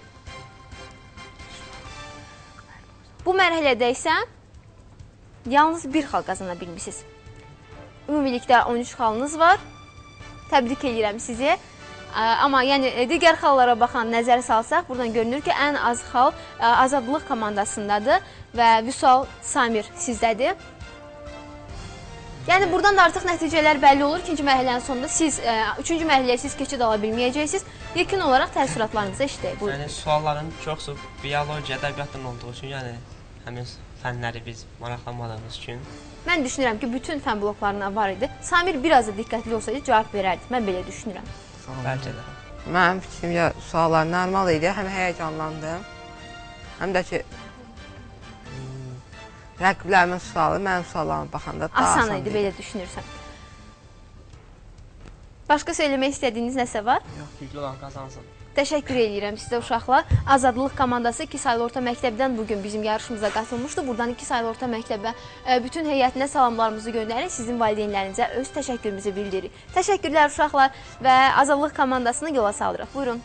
Bu mərhələdə isə yalnız bir xal qazana bilmişsiniz. Ümumilikdə 13 xalınız var. Təbrik edirəm sizi. Amma yəni digər xallara baxan nəzər salsaq, buradan görünür ki, ən az xal Azadlıq komandasındadır və Vüsal Samir sizdədir. Yəni buradan da artıq nəticələr bəlli olur. İkinci mərhələnin sonunda siz, üçüncü mərhələyə siz keçid ala bilməyəcəksiniz. Yekun olaraq təəssüratlarınızı eşidək. Buyurun. Yəni sualların çoxsu biologiya, ədəbiyyatdan olduğu üçün, yəni həmin fənləri biz maraqlanmadığımız üçün. Mən düşünürəm ki, bütün fən bloklarına var idi. Samir biraz da diqqətli olsaydı cavab verərdi. Mən belə düşünürəm. Bəlkə də. Mənim fikrimcə suallar normal idi. Həm həyəcanlandım, həm də ki, rəqiblərimin sualı mənim suallarıma baxanda daha asan idi, belə düşünürsən. Başqa söyləmək istədiyiniz nəsə var? Yox, güclü olan qazansın. Təşəkkür edirəm sizə uşaqlar. Azadlıq komandası 2 saylı orta məktəbdən bugün bizim yarışımıza qatılmışdı. Buradan 2 saylı orta məktəbə bütün heyətinə salamlarımızı göndərir. Sizin valideynlərinizə öz təşəkkürümüzü bildiririk. Təşəkkürlər uşaqlar və Azadlıq komandasını yola salırıq. Buyurun.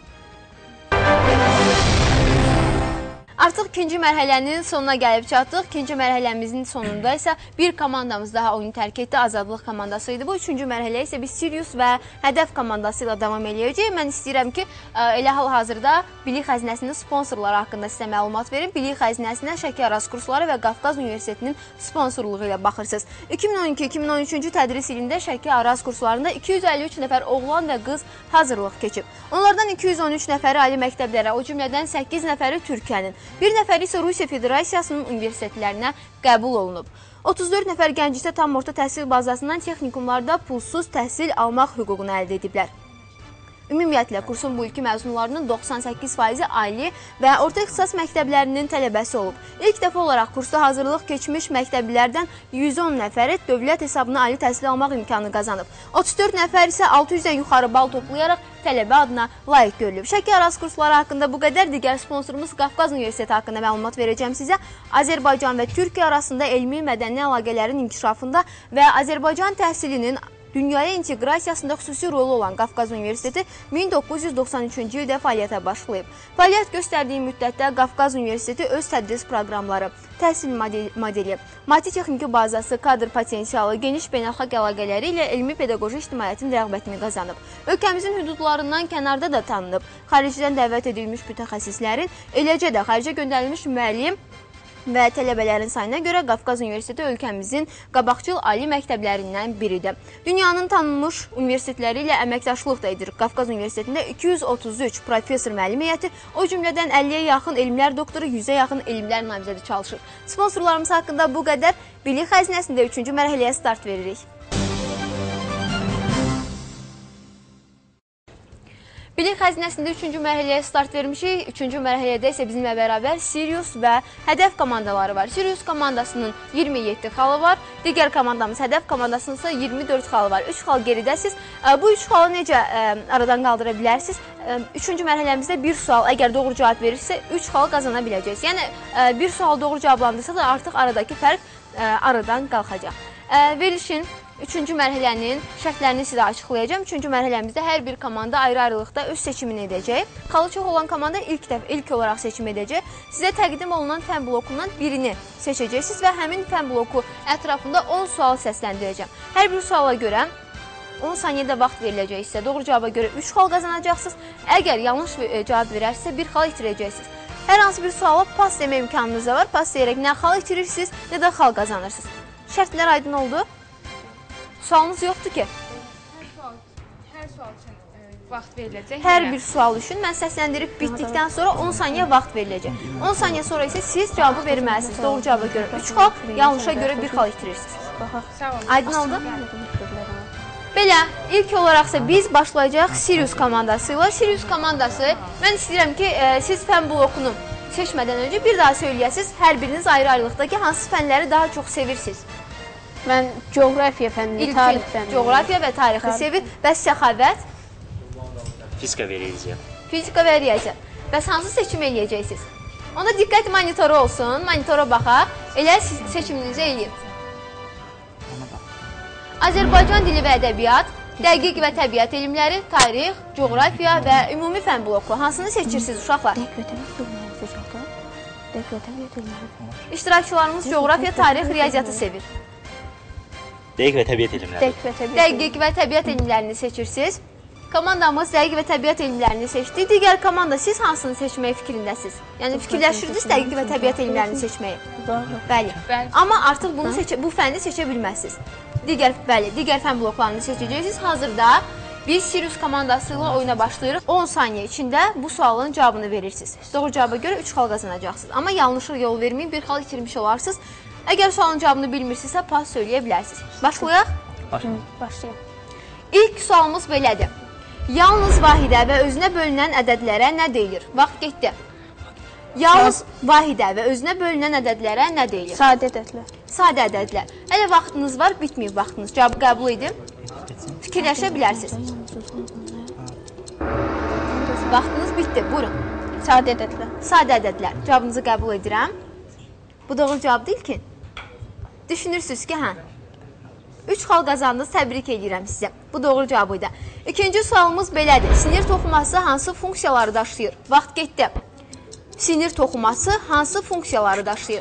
Artıq ikinci mərhələnin sonuna gəlib çatdıq. İkinci mərhələmizin sonunda isə bir komandamız daha oyunu tərk etdi. Azadlıq komandası idi. Bu üçüncü mərhələ isə biz Sirius və Hədəf komandası ilə davam eləyəcəyik. Mən istəyirəm ki, elə hal-hazırda Bilik Xəzinəsinin sponsorları haqqında sizə məlumat verim. Bilik Xəzinəsinə Şəki Araz kursları və Qafqaz Universitetinin sponsorluğu ilə baxırsınız. 2012-2013-cü tədris ilində Şəki Araz kurslarında 253 nəfər oğlan və qız hazırlıq keçib. Onlardan 213 nəfəri ali məktəblərə, o cümlədən 8 nəfəri Türkiyənin, bir nəfəri isə Rusiya Federasiyasının universitetlərinə qəbul olunub. 34 nəfər gənc isə tam orta təhsil bazasından texnikumlarda pulsuz təhsil almaq hüququnu əldə ediblər. Ümumiyyətlə, kursun bu ilki məzunlarının 98%-i ali və orta ixtisas məktəblərinin tələbəsi olub. İlk dəfə olaraq kursda hazırlıq keçmiş məktəblilərdən 110 nəfəri dövlət hesabına ali təhsil almaq imkanı qazanıb. 34 nəfər isə 600-dən yuxarı bal toplayaraq tələbə adına layiq görülüb. Şəki Araz kursları haqqında bu qədər. Digər sponsorumuz Qafqaz Universiteti haqqında məlumat verəcəm sizə. Azərbaycan və Türkiyə arasında elmi mədəni əlaqələrin inkişafında və Azərbaycan təhsilinin dünyaya inteqrasiyasında xüsusi rolu olan Qafqaz Universiteti 1993-cü ildə fəaliyyətə başlayıb. Fəaliyyət göstərdiyi müddətdə Qafqaz Universiteti öz tədris proqramları, təhsil modeli, maddi-texniki bazası, kadr potensialı, geniş beynəlxalq əlaqələri ilə elmi-pedaqoji ictimaiyyətin rəğbətini qazanıb. Ölkəmizin hüdudlarından kənarda da tanınıb. Xaricdən dəvət edilmiş mütəxəssislərin, eləcə də xaricə göndərilmiş müəllim və tələbələrin sayına görə Qafqaz Universiteti ölkəmizin qabaqcıl ali məktəblərindən biridir. Dünyanın tanınmış universitetləri ilə əməkdaşlıq da edir. Qafqaz Universitetində 233 professor müəllim heyəti, o cümlədən 50-yə yaxın elmlər doktoru, 100-ə yaxın elmlər namizədi çalışır. Sponsorlarımız haqqında bu qədər. Bilik Xəzinəsində 3-cü mərhələyə start veririk. Bilik Xəzinəsində 3-cü mərhələyə start vermişik. 3-cü mərhələdə isə bizimlə bərabər Sirius və Hədəf komandaları var. Sirius komandasının 27 xalı var. Digər komandamız Hədəf komandasının isə 24 xalı var. 3 xal geridəsiz. Bu 3 xalı necə aradan qaldıra bilərsiniz? 3-cü mərhələmizdə bir sual, əgər doğru cavab verirsə 3 xal qazana biləcəksiniz. Yəni bir sual doğru cavablandırsa da artıq aradakı fərq aradan qalxacaq. Verilişin 3-cü mərhələnin şərtlərini sizə açıqlayacağım. 3-cü mərhələmizdə hər bir komanda ayrı-ayrılıqda öz seçimini edəcək. Xalı çox olan komanda ilk olaraq seçim edəcək. Sizə təqdim olunan fən blokundan birini seçəcəksiniz və həmin fən bloku ətrafında 10 sual səsləndirəcəm. Hər bir suala görə 10 saniyədə vaxt veriləcək isə doğru cavaba görə 3 xal qazanacaqsınız. Əgər yanlış cavab verərsə 1 xal itirəcəksiniz. Hər hansı bir suala pas demək imkanınız da var. Pas deyərək nə xal itirirsiniz, nə də xal qazanırsınız. Şərtlər aydın oldu? Sualınız yoxdur ki? Hər sual üçün vaxt veriləcək. Hər bir sual üçün mən səsləndirib bitdikdən sonra 10 saniyə vaxt veriləcək. 10 saniyə sonra isə siz cavabı verməlisiniz. Doğru cavaba görə 3 xal, yanlışa görə 1 xal itirirsiniz. Sağ olun. Aydın oldu? Belə, ilk olaraqsa biz başlayacaq Sirius komandası ilə. Sirius komandası, mən istəyirəm ki, siz fən blokunu seçmədən öncə bir daha söyləyəsiniz. Hər biriniz ayrı-ayrılıqda ki, hansı fənləri daha çox sevirsiniz? Mən coğrafiya fənnini, tarix fənnini. Coğrafiya və tarixi sevir. Bəs Səxavət? Fizika və riyaziyyat. Fizika və riyaziyyat. Bəs hansı seçim eləyəcəksiniz? Onda diqqət monitoru olsun, monitora baxaq, elə seçiminizi eləyin. Azərbaycan dili və ədəbiyyat, dəqiq və təbiət elmləri, tarix, coğrafiya və ümumi fən bloku. Hansını seçirsiniz uşaqlar? İştirakçılarımız coğrafiya, tarix, riyaziyyatı sevir. Dəqiq və təbiət elmləri. Dəqiq və təbiət elmlərini seçirsiniz. Komandamız dəqiq və təbiət elmlərini seçdi. Digər komanda siz hansını seçməyə fikrindəsiniz? Yəni fikirləşirdiniz dəqiq və təbiət elmlərini seçməyə. Bəli. Amma artıq bu fəni seçə bilməzsiniz. Digər fən bloklarını seçəcəksiniz. Hazırda biz Sirius komandası ilə oyuna başlayırıq. 10 saniyə içində bu sualın cavabını verirsiniz. Doğru cavaba görə 3 xal qazanacaqsınız. Amma yanlışa yol verməyin, 1 xal itirmiş olarsınız. Əgər sualın cavabını bilmirsinizsə, pas söyləyə bilərsiniz. Başlayaq? Başlayaq. İlk sualımız belədir. Yalnız vahidə və özünə bölünən ədədlərə nə deyilir? Vaxt getdi. Yalnız vahidə və özünə bölünən ədədlərə nə deyilir? Sadə ədədlər. Sadə ədədlər. Hələ vaxtınız var, bitməyib vaxtınız. Cavabı qəbul edin. Fikirləşə bilərsiniz. Vaxtınız bitdi, buyurun. Sadə ədədlər. Sadə ədədlər. Cavabınızı qəbul edirəm. Bu doğru cavab deyil ki. Düşünürsünüz ki, hə. 3 xal qazandınız, təbrik edirəm sizə. Bu doğru cavab idi. İkinci sualımız belədir. Sinir toxuması hansı funksiyaları daşıyır? Vaxt getdi. Sinir toxuması hansı funksiyaları daşıyır?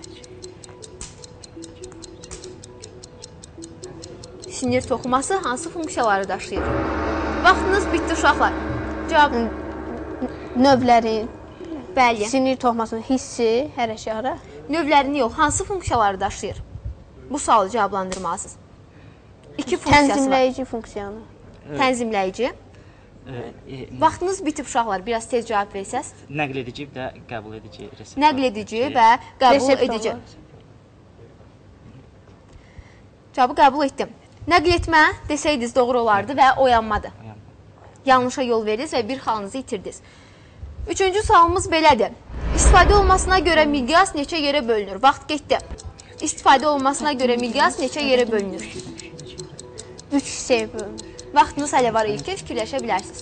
Sinir toxuması hansı funksiyaları daşıyır? Vaxtınız bitdi uşaqlar. Cavab Növləri, bəli. sinir toxumasının hissi, hərəkəri. Növlərini yox, hansı funksiyaları daşıyır? Bu sualı cavablandırmalısınız. 2 funksiyası var. Tənzimləyici funksiyanı. Tənzimləyici. Vaxtınız bitib uşaqlar, biraz tez cavab versəz. Nəql edici və qəbul edici. Nəql edici və qəbul edici. Cavabı qəbul etdim. Nəql etmə desəydiniz doğru olardı və oyanmadır. Yanlışa yol verdiniz və 1 xalınızı itirdiniz. Üçüncü sualımız belədir. İstifadə olmasına görə miqyas neçə yerə bölünür? Vaxt getdi. İstifadə olmasına görə miqyas neçə yerə bölünür? 3 hissəyə bölünür. Vaxtınız hələ var ilkin, fikirləşə bilərsiniz.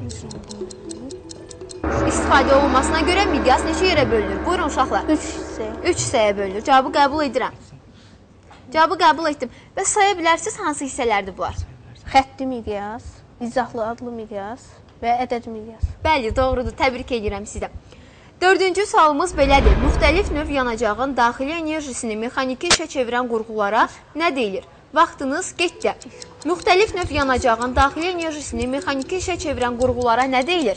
İstifadə olmasına görə miqyas neçə yerə bölünür? Buyurun uşaqlar. 3 hissəyə. 3 hissəyə bölünür. Cavabı qəbul edirəm. Cavabı qəbul etdim. Və saya bilərsiniz hansı hissələrdir bunlar? Xətti miqyas, izahlı adlı miqyas və ədəd miqyas. Bəli, doğrudur. Təbrik edirəm sizə. Dördüncü sualımız belədir. Müxtəlif növ yanacağın daxili enerjisini mexaniki işə çevirən qurğulara nə deyilir? Vaxtınız getdi. Müxtəlif növ yanacağın daxili enerjisini mexaniki işə çevirən qurğulara nə deyilir?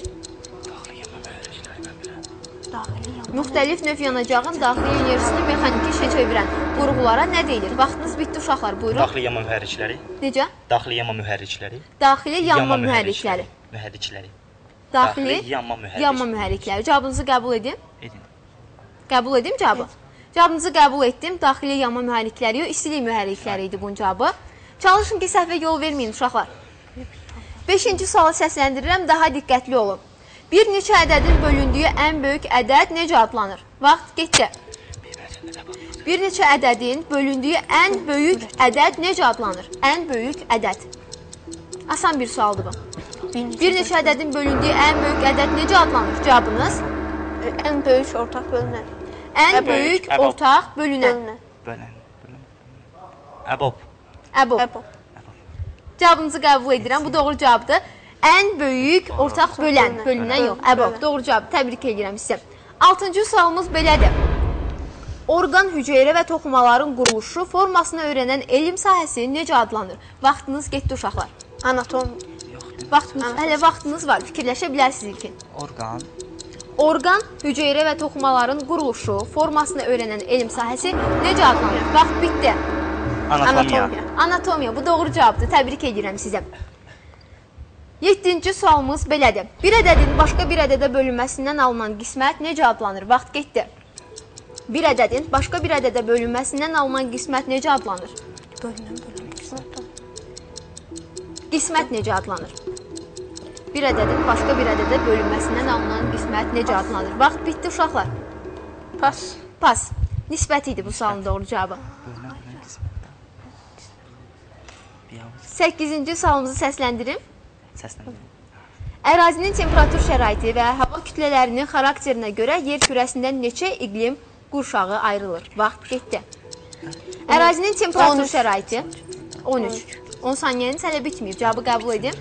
Müxtəlif növ yanacağın daxili enerjisini mexaniki işə çevirən qurğulara nə deyilir? Vaxtınız bitdi uşaqlar, buyurun. Daxili yanma mühərrikləri. Necə? Daxili yanma mühərrikləri. Daxili yanma mühərrikləri. Mühərrikləri. Daxili yanma mühərrikləri. Cavabınızı qəbul edin. Edin. Qəbul edim cavabı. Cavabınızı qəbul etdim. Daxili yanma mühərrikləri yox, istilik mühərrikləri idi bunun cavabı. Çalışın ki, səhvə yol verməyin uşaqlar. 5-ci sualı səsləndirirəm, daha diqqətli olun. Bir neçə ədədin bölündüyü ən böyük ədəd necə adlanır? Vaxt getdi. Bir neçə ədədin bölündüyü ən böyük ədəd necə adlanır? Ən böyük ədəd. Asan bir sualdır bu. Bir neçə ədədin bölündüyü ən böyük ədəd necə adlanır? Cavabınız? Ən böyük ortaq bölünən. Ən böyük ortaq bölünən. Əbob. Əbub. Cavabınızı qəbul edirəm. Bu doğru cavabdır. Ən böyük ortaq bölünən yox. Əbub. Doğru cavab. Təbrik edirəm sizə. 6-cı sualımız belədir. Orqan, hüceyrə və toxumaların quruluşu, formasını öyrənən elm sahəsi necə adlanır? Vaxtınız getdi uşaqlar. Anatomiya. Hələ vaxtınız var. Fikirləşə bilərsiniz ilkin. Orqan, hüceyrə və toxumaların quruluşu, formasını öyrənən elm sahəsi necə adlanır? Vaxt bitdi. Anatomiya. Bu doğru cavabdır. Təbrik edirəm sizə. 7-ci sualımız belədir. Bir ədədin başqa bir ədədə bölünməsindən alınan qismət necə adlanır? Vaxt getdi. Bir ədədin başqa bir ədədə bölünməsindən alınan qismət necə adlanır? Qismət necə adlanır? Bir ədədin başqa bir ədədə bölünməsindən alınan qismət necə adlanır? Vaxt bitdi uşaqlar. Pas. Nisbət idi bu sualın doğru cavabı. 8-ci sualımızı səsləndirim. Ərazinin temperatur şəraiti və hava kütlələrinin xarakterinə görə yer kürəsindən neçə iqlim qurşağı ayrılır? Vaxt getdi. Ərazinin temperatur şəraiti 13. 10 saniyəniz hələ bitməyib. Cavabı qəbul edin.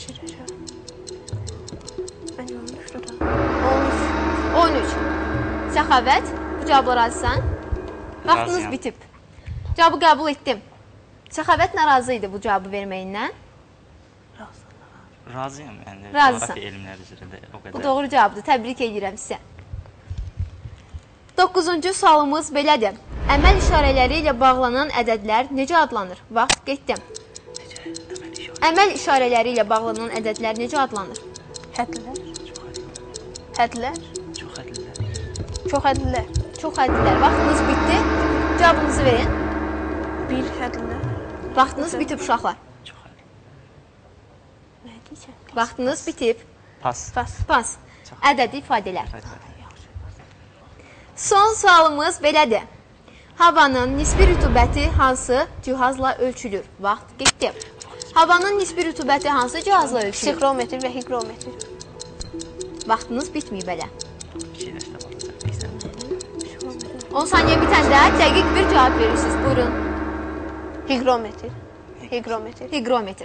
13. Səxavət, bu cavabla razısan? Vaxtınız bitib. Cavabı qəbul etdim. Səxavət narazı idi bu cavabı verməyindən. Razıyam, yəni Razısan. coğrafiya elmləri üzrədə o qədər. Bu doğru cavabdır. Təbrik edirəm sizə. 9-cu sualımız belədir. Əməl işarələri ilə bağlanan ədədlər necə adlanır? Vaxt getdi. Əməl işarələri ilə bağlanan ədədlər necə adlanır? Hədlər. Çox hədlər. Vaxtınız bitdi. Cavabınızı verin. Bir hədlər. Vaxtınız bitib uşaqlar. Vaxtınız bitib. Pas. Ədədi ifadələr. Son sualımız belədir. Havanın nisbi rütubəti hansı cihazla ölçülür? Vaxt getdi. Havanın nisbi rütubəti hansı cihazla ölçülür? Psixrometr və higrometr. Vaxtınız bitməyib elə. 10 saniyə bitəndə dəqiq bir cavab verirsiniz. Buyurun. Higrometr.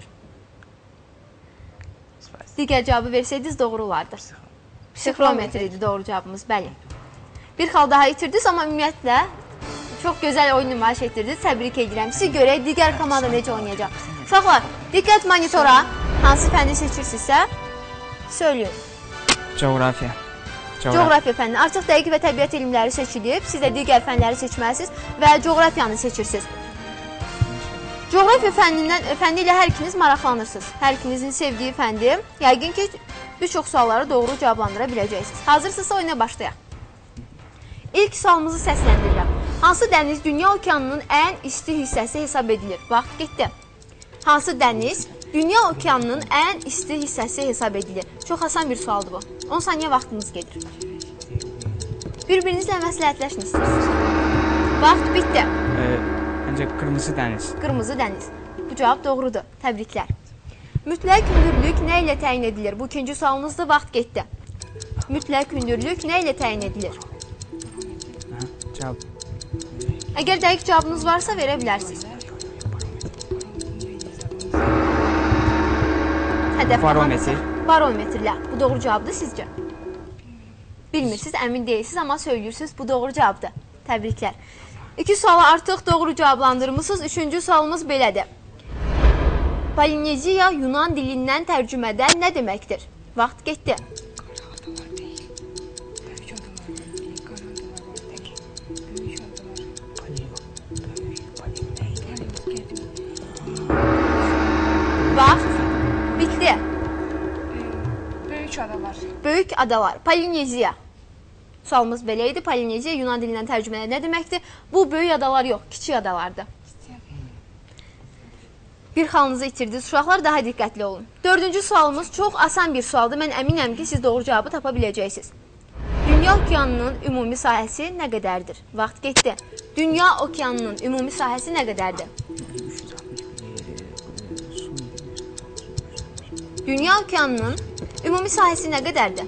Digər cavabı versəydiniz doğru olardı. Psixrometr idi doğru cavabımız, bəli. Bir xal daha itirdiniz, amma ümumiyyətlə çox gözəl oyun nümayiş etdirdiniz. Təbrik edirəm. Sizi görək digər komanda necə oynayacaq. Uşaqlar, diqqət monitora. Hansı fənni seçirsinizsə, söyləyin. Coğrafiya. Coğrafiya fənni. Artıq dəqiq və təbiət elmləri seçilib. Siz də digər fənləri seçməlisiniz və coğrafiyanı seçirsiniz. Coğrafiya fənni ilə hər ikiniz maraqlanırsınız. Hər ikinizin sevdiyi fəndir. Yəqin ki, bir çox sualları doğru cavablandıra biləcəksiniz. Hazırsınızsa oyuna başlayaq. İlk sualımızı səsləndirirəm. Hansı dəniz dünya okeanının ən isti hissəsi hesab edilir? Vaxt getdi. Hansı dəniz dünya okeanının ən isti hissəsi hesab edilir? Çox asan bir sualdır bu. 10 saniyə vaxtınız gedir. Bir-birinizlə məsləhətləşin istəyirsiniz. Vaxt bitdi. Məncə qırmızı dəniz. Qırmızı dəniz. Bu cavab doğrudur. Təbriklər. Mütləq hündürlük nə ilə təyin edilir? Bu ikinci sualınızda vaxt getdi. Mütləq hündürlük nə ilə təyin edilir? Cavab. Əgər dəqiq cavabınız varsa verə bilərsiniz. Barometrlə. Bu doğru cavabdır sizcə? Bilmirsiniz, əmin deyilsiniz, amma söylürsünüz. Bu doğru cavabdır. Təbriklər. 2 sualı artıq doğru cavablandırmışsınız. 3-cü sualımız belədir. Polineziya Yunan dilindən tərcümədə nə deməkdir? Vaxt getdi. Vaxt bitdi. Böyük adalar. Polineziya. Sualımız belə idi. Polineziya Yunan dilindən tərcümədə nə deməkdir? Bu böyük adalar yox, kiçik adalardır. Bir xalınızı itirdiniz. Uşaqlar daha diqqətli olun. 4-cü sualımız çox asan bir sualdır. Mən əminəm ki, siz doğru cavabı tapa biləcəksiniz. Dünya okeanının ümumi sahəsi nə qədərdir? Vaxt getdi. Dünya okeanının ümumi sahəsi nə qədərdir? Dünya okeanının ümumi sahəsi nə qədərdir?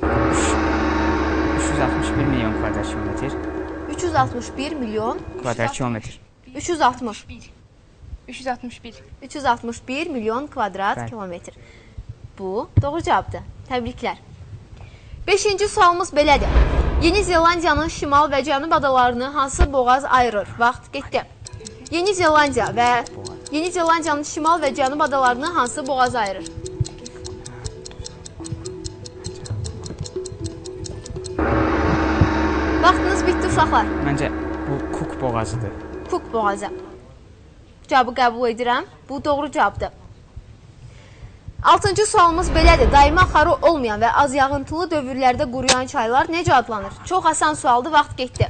361 milyon kvadrat kilometr. 361 milyon kvadrat kilometr. 360. 361. 361 milyon kvadrat Bəli. kilometr. Bu doğru cavabdır. Təbriklər. 5-ci sualımız belədir. Yeni Zelandiyanın şimal və cənub adalarını hansı boğaz ayırır? Vaxt getdi. Yeni Zelandiyanın şimal və cənub adalarını hansı boğaz ayırır? Vaxtınız bitdi uşaqlar. Məncə bu Cook boğazıdır. Cook boğazı. Cavabı qəbul edirəm. Bu doğru cavabdır. 6-cı sualımız belədir. Daima axarı olmayan və az yağıntılı dövrlərdə quruyan çaylar necə adlanır? Çox asan sualdır, vaxt getdi.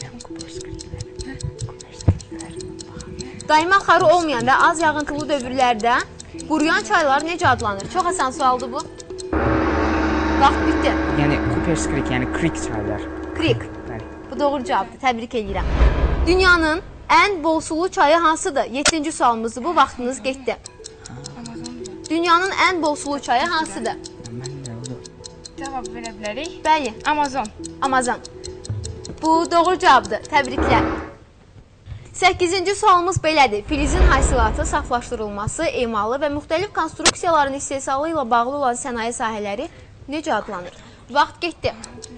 Daima axarı olmayan və az yağıntılı dövrlərdə quruyan çaylar necə adlanır? Çox asan sualdır bu. Vaxt bitdi. Yəni Cooper's Creek, yəni Creek çaylar. Creek. Bəli. Bu doğru cavabdır. Təbrik edirəm. Dünyanın ən bol sulu çayı hansıdır? 7-ci sualımızdır. Bu vaxtınız getdi. Dünyanın ən bol sulu çayı hansıdır? Cavab verə bilərik. Bəli, Amazon. Amazon. Bu doğru cavabdır. Təbriklər. 8-ci sualımız belədir. Filizin hasilatı, saflaşdırılması, emalı və müxtəlif konstruksiyaların istehsalı ilə bağlı olan sənaye sahələri necə adlanır? Vaxt getdi.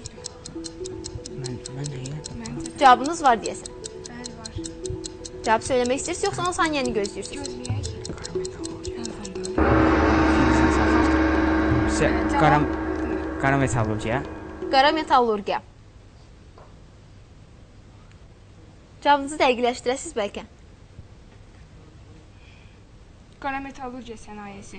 Cavabınız var deyəsən. Bəli, var. Cavab söyləmək istəyirsiniz, yoxsa 10 saniyəni gözləyirsiniz? Gözləyək. Qara metallurgiya. Qara metallurgiya. Cavabınızı dəqiqləşdirəsiniz bəlkə. Qara metallurgiya sənayesi.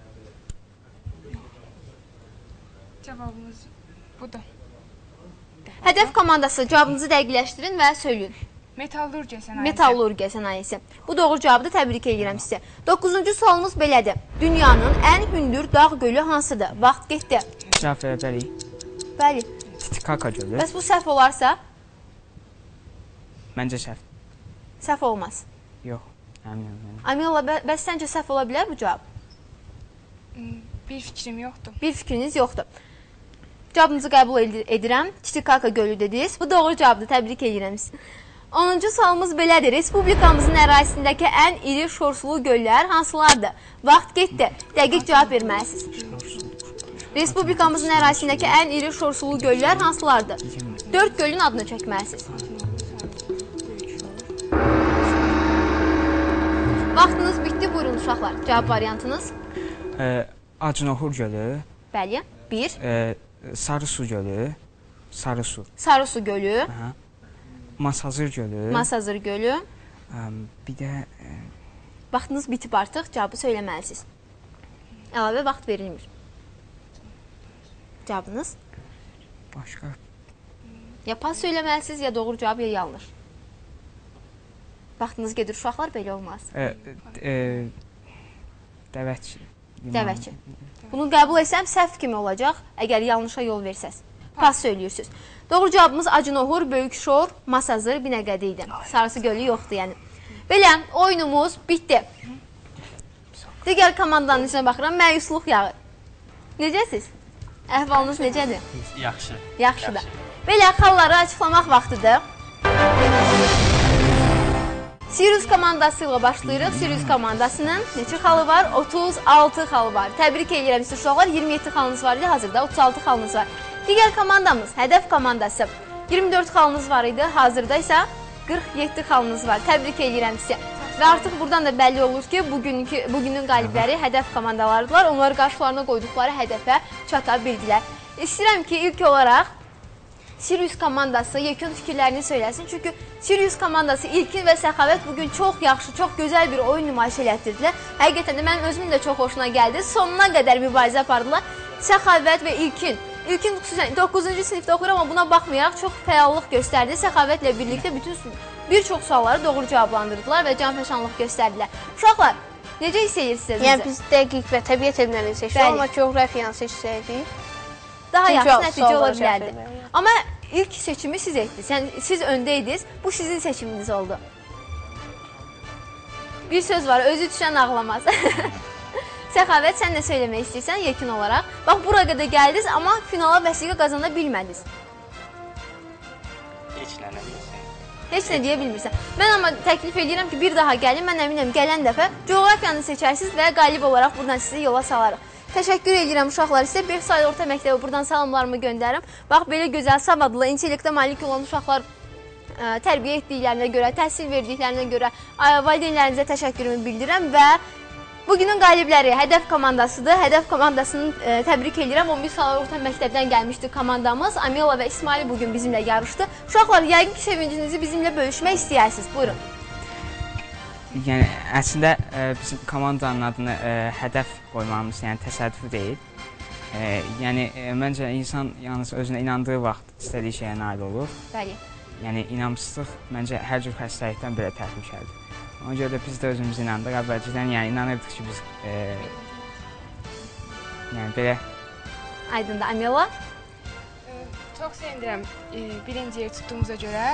Cavabımız budur. Hədəf komandası cavabınızı dəqiqləşdirin və söyləyin. Metallurgiya sənayesi. Metallurgiya sənayesi. Bu doğru cavabdır, təbrik edirəm sizə. 9-cu sualımız belədir. Dünyanın ən hündür dağ gölü hansıdır? Vaxt getdi. Cavab verə bilərik. Bəli. Titicaca gölü. Bəs bu səhv olarsa? Məncə səhv. Səhv olmaz. Yox. Əminəm. Amila, bəs səncə səhv ola bilər bu cavab? Bir fikrim yoxdur. Bir fikriniz yoxdur. Cavabınızı qəbul edirəm. Titicaca gölü dediniz. Bu doğru cavabdır, təbrik edirəm sizi. 10-cu sualımız belədir. Respublikamızın ərazisindəki ən iri şorsulu göllər hansılardır? Vaxt getdi. Dəqiq cavab verməlisiniz. Respublikamızın ərazisindəki ən iri şorsulu göllər hansılardır? 4 gölün adını çəkməlisiniz. Vaxtınız bitdi, buyurun uşaqlar. Cavab variantınız? Acınohur gölü. Bəli. 1. Sarısu gölü. Sarısu. Sarısu gölü. Aha. Masazır gölü. Masazır gölü. Bir də Vaxtınız bitib artıq, cavabı söyləməlisiniz. Əlavə vaxt verilmir. Cavabınız? başqa Ya pas söyləməlisiniz, ya doğru cavab, ya yanlış. Vaxtınız gedir uşaqlar, belə olmaz. Dəvəçi. Dəvəçi. Bunu qəbul etsəm səhv kimi olacaq, əgər yanlışa yol versəz. Pas söyləyirsiniz. Doğru cavabımız Acınohur, Böyük Şor, Masazır, Binəqədi idi. Sarısı gölü yoxdur yəni. Belə, oyunumuz bitdi. Digər komandanın içinə baxıram, məyusluq yağı. Necəsiz? Əhvalınız necədir? Yaxşı. Yaxşıdır. Belə, xalları açıqlamaq vaxtıdır. Sirius komandası ilə başlayırıq. Sirius komandasının neçə xalı var? 36 xalı var. Təbrik edirəm siz uşaqlar. 27 xalınız var idi, hazırda 36 xalınız var. Digər komandamız, Hədəf komandası. 24 xalınız var idi, hazırda isə 47 xalınız var. Təbrik edirəm sizi. Və artıq buradan da bəlli olur ki, bugünün qalibləri Hədəf komandalarıdırlar. Onlar qarşılarına qoyduqları hədəfə çata bildilər. İstəyirəm ki, ilk olaraq Sirius komandası yekun fikirlərini söyləsin. Çünki Sirius komandası İlkin və Səxavət bugün çox yaxşı, çox gözəl bir oyun nümayiş elətdirdilər. Həqiqətən də mənim özümün də çox xoşuna gəldi. Sonuna qədər mübarizə apardılar. Səxavət və İlkin. İlkin xüsusən 9-cu sinifdə oxuyur, amma buna baxmayaraq çox fəallıq göstərdi. Səxavətlə birlikdə bir çox sualları doğru cavablandırdılar və canfəşanlıq göstərdilər. Uşaqlar, necə hiss edirsiniz? Yəni biz dəqiq və təbiət elmlərini seçdik, amma coğrafiyanı seçsəydik daha yaxşı nəticə ola bilərdi. Amma ilk seçimi siz etdiniz. Siz öndəydiniz. Bu sizin seçiminiz oldu. Bir söz var, özü düşən ağlamaz. Səxavət, sən nə söyləmək istəyirsən yekun olaraq? Bax, bura qədər gəldiniz, amma finala vəsiqə qazana bilmədiniz. Heç nə deyirsən. Heç nə deyə bilmirsən. Mən amma təklif edirəm ki, bir daha gəlin. Mən əminəm gələn dəfə coğrafiyanı seçərsiniz və qalib olaraq buradan sizi yola salarıq. Təşəkkür edirəm uşaqlar. Sizə 5 saylı orta məktəbə buradan salamlarımı göndərirəm. Bax, belə gözəl, savadlı, intellektə malik olan uşaqlar tərbiyə etdiklərinə görə, təhsil verdiklərinə görə valideynlərinizə təşəkkürümü bildirirəm və bugünün qalibləri Hədəf komandasıdır. Hədəf komandasını təbrik edirəm. 11 saylı orta məktəbdən gəlmişdi komandamız. Amela və İsmail bugün bizimlə yarışdı. Uşaqlar, yəqin ki, sevincinizi bizimlə bölüşmək istəyirsiniz. Buyurun. Yəni əslində bizim komandanın adını hədəf qoymağımız, yəni təsadüfi deyil. Yəni məncə insan yalnız özünə inandığı vaxt istədiyi şeyə nail olur. Bəli. Yəni inamsızlıq məncə hər cür xəstəlikdən belə təhlükəlidir. Ona görə də biz də özümüzə inandıq. Əvvəlcədən yəni inanırdıq ki, biz yəni belə. Aydındır. Amela? Çox sevindirəm birinci yer tutduğumuza görə.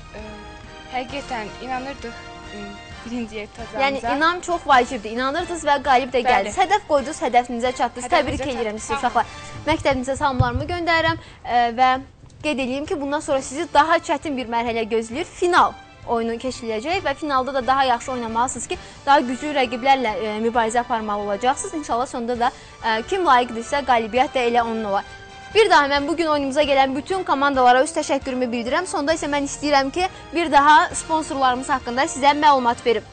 Həqiqətən inanırdıq birinci yer tutacağımıza. Yəni inam çox vacibdir. İnanırdınız və qalib də gəldiniz. Hədəf qoydunuz, hədəfinizə çatdınız. Təbrik edirəm sizi uşaqlar. Məktəbinizə salamlarımı göndərirəm və qeyd edeyim ki, bundan sonra sizi daha çətin bir mərhələ gözləyir. Final oyunu keçiriləcək və finalda da daha yaxşı oynamalısınız ki, daha güclü rəqiblərlə mübarizə aparmalı olacaqsınız. İnşallah sonunda da kim layiqdirsə qalibiyyət də elə onun olar. Bir daha mən bugün oyunumuza gələn bütün komandalara öz təşəkkürümü bildirirəm. Sonda isə mən istəyirəm ki, bir daha sponsorlarımız haqqında sizə məlumat verim.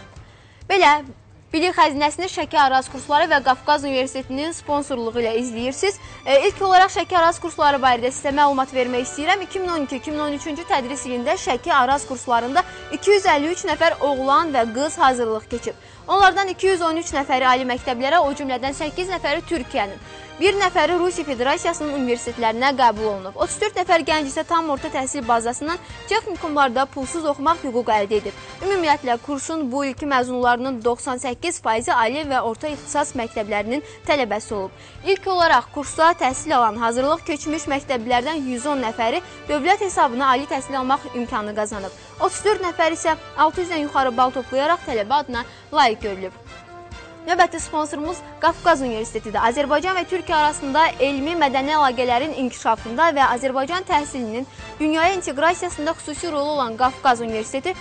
Belə, Bilik Xəzinəsini Şəki Araz kursları və Qafqaz Universitetinin sponsorluğu ilə izləyirsiniz. İlk olaraq Şəki Araz kursları barədə sizə məlumat vermək istəyirəm. 2012-2013-cü tədris ilində Şəki Araz kurslarında 253 nəfər oğlan və qız hazırlıq keçib. Onlardan 213 nəfəri ali məktəblərə, o cümlədən 8 nəfəri Türkiyənin, 1 nəfəri Rusiya Federasiyasının universitetlərinə qəbul olunub. 34 nəfər gənc isə tam orta təhsil bazasından texnikumlarda pulsuz oxumaq hüququ əldə edib. Ümumiyyətlə, kursun bu ilki məzunlarının 98%-i ali və orta ixtisas məktəblərinin tələbəsi olub. İlk olaraq kursa təhsil alan hazırlıq keçmiş məktəblilərdən 110 nəfəri dövlət hesabına ali təhsil almaq imkanı qazanıb. 34 nəfər isə 600-dən yuxarı bal toplayaraq tələbə adına layiq görülüb. Növbəti sponsorumuz Qafqaz Universitetidir. Azərbaycan və Türkiyə arasında elmi mədəni əlaqələrin inkişafında və Azərbaycan təhsilinin dünyaya inteqrasiyasında xüsusi rolu olan Qafqaz Universiteti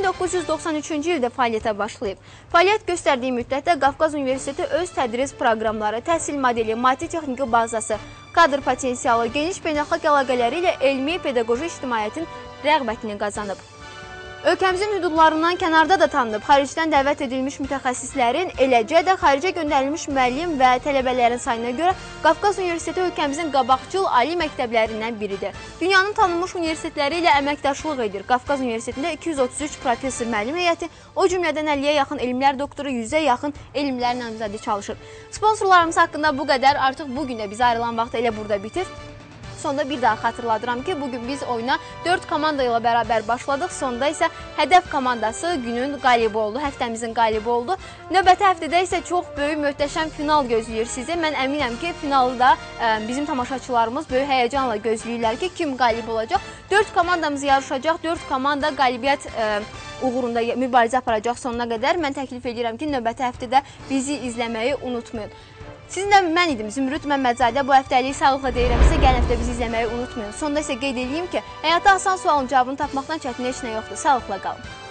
1993-cü ildə fəaliyyətə başlayıb. Fəaliyyət göstərdiyi müddətdə Qafqaz Universiteti öz tədris proqramları, təhsil modeli, maddi texniki bazası, kadr potensialı, geniş beynəlxalq əlaqələri ilə elmi, pedaqoji ictimaiyyətin rəğbətini qazanıb. Ölkəmizin hüdudlarından kənarda da tanınıb. Xaricdən dəvət edilmiş mütəxəssislərin, eləcə də xaricə göndərilmiş müəllim və tələbələrin sayına görə Qafqaz Universiteti ölkəmizin qabaqcıl ali məktəblərindən biridir. Dünyanın tanınmış universitetləri ilə əməkdaşlıq edir. Qafqaz Universitetində 233 professor müəllim heyəti, o cümlədən 50-yə yaxın elmlər doktoru, 100-ə yaxın elmlər namizədi çalışır. Sponsorlarımız haqqında bu qədər. Artıq bugün də bizə ayrılan vaxt elə burada bitir. Sonda bir daha xatırladıram ki, bugün biz oyuna 4 komanda ilə bərabər başladıq. Sonda isə Hədəf komandası günün qalibi oldu, həftəmizin qalibi oldu. Növbəti həftədə isə çox böyük, möhtəşəm final gözləyir sizi. Mən əminəm ki, finalı da bizim tamaşaçılarımız böyük həyəcanla gözləyirlər ki, kim qalib olacaq. 4 komandamız yarışacaq, 4 komanda qalibiyyət uğrunda mübarizə aparacaq sonuna qədər. Mən təklif edirəm ki, növbəti həftədə bizi izləməyi unutmayın. Sizinlə mən idim Zümrüd Məmmədzadə. Bu həftəlik sağlıqla deyirəmsə, gələn həftə bizi izləməyi unutmayın. Sonda isə qeyd edeyim ki, həyatda asan sualın cavabını tapmaqdan çətin heç nə yoxdur. Sağlıqla qalın.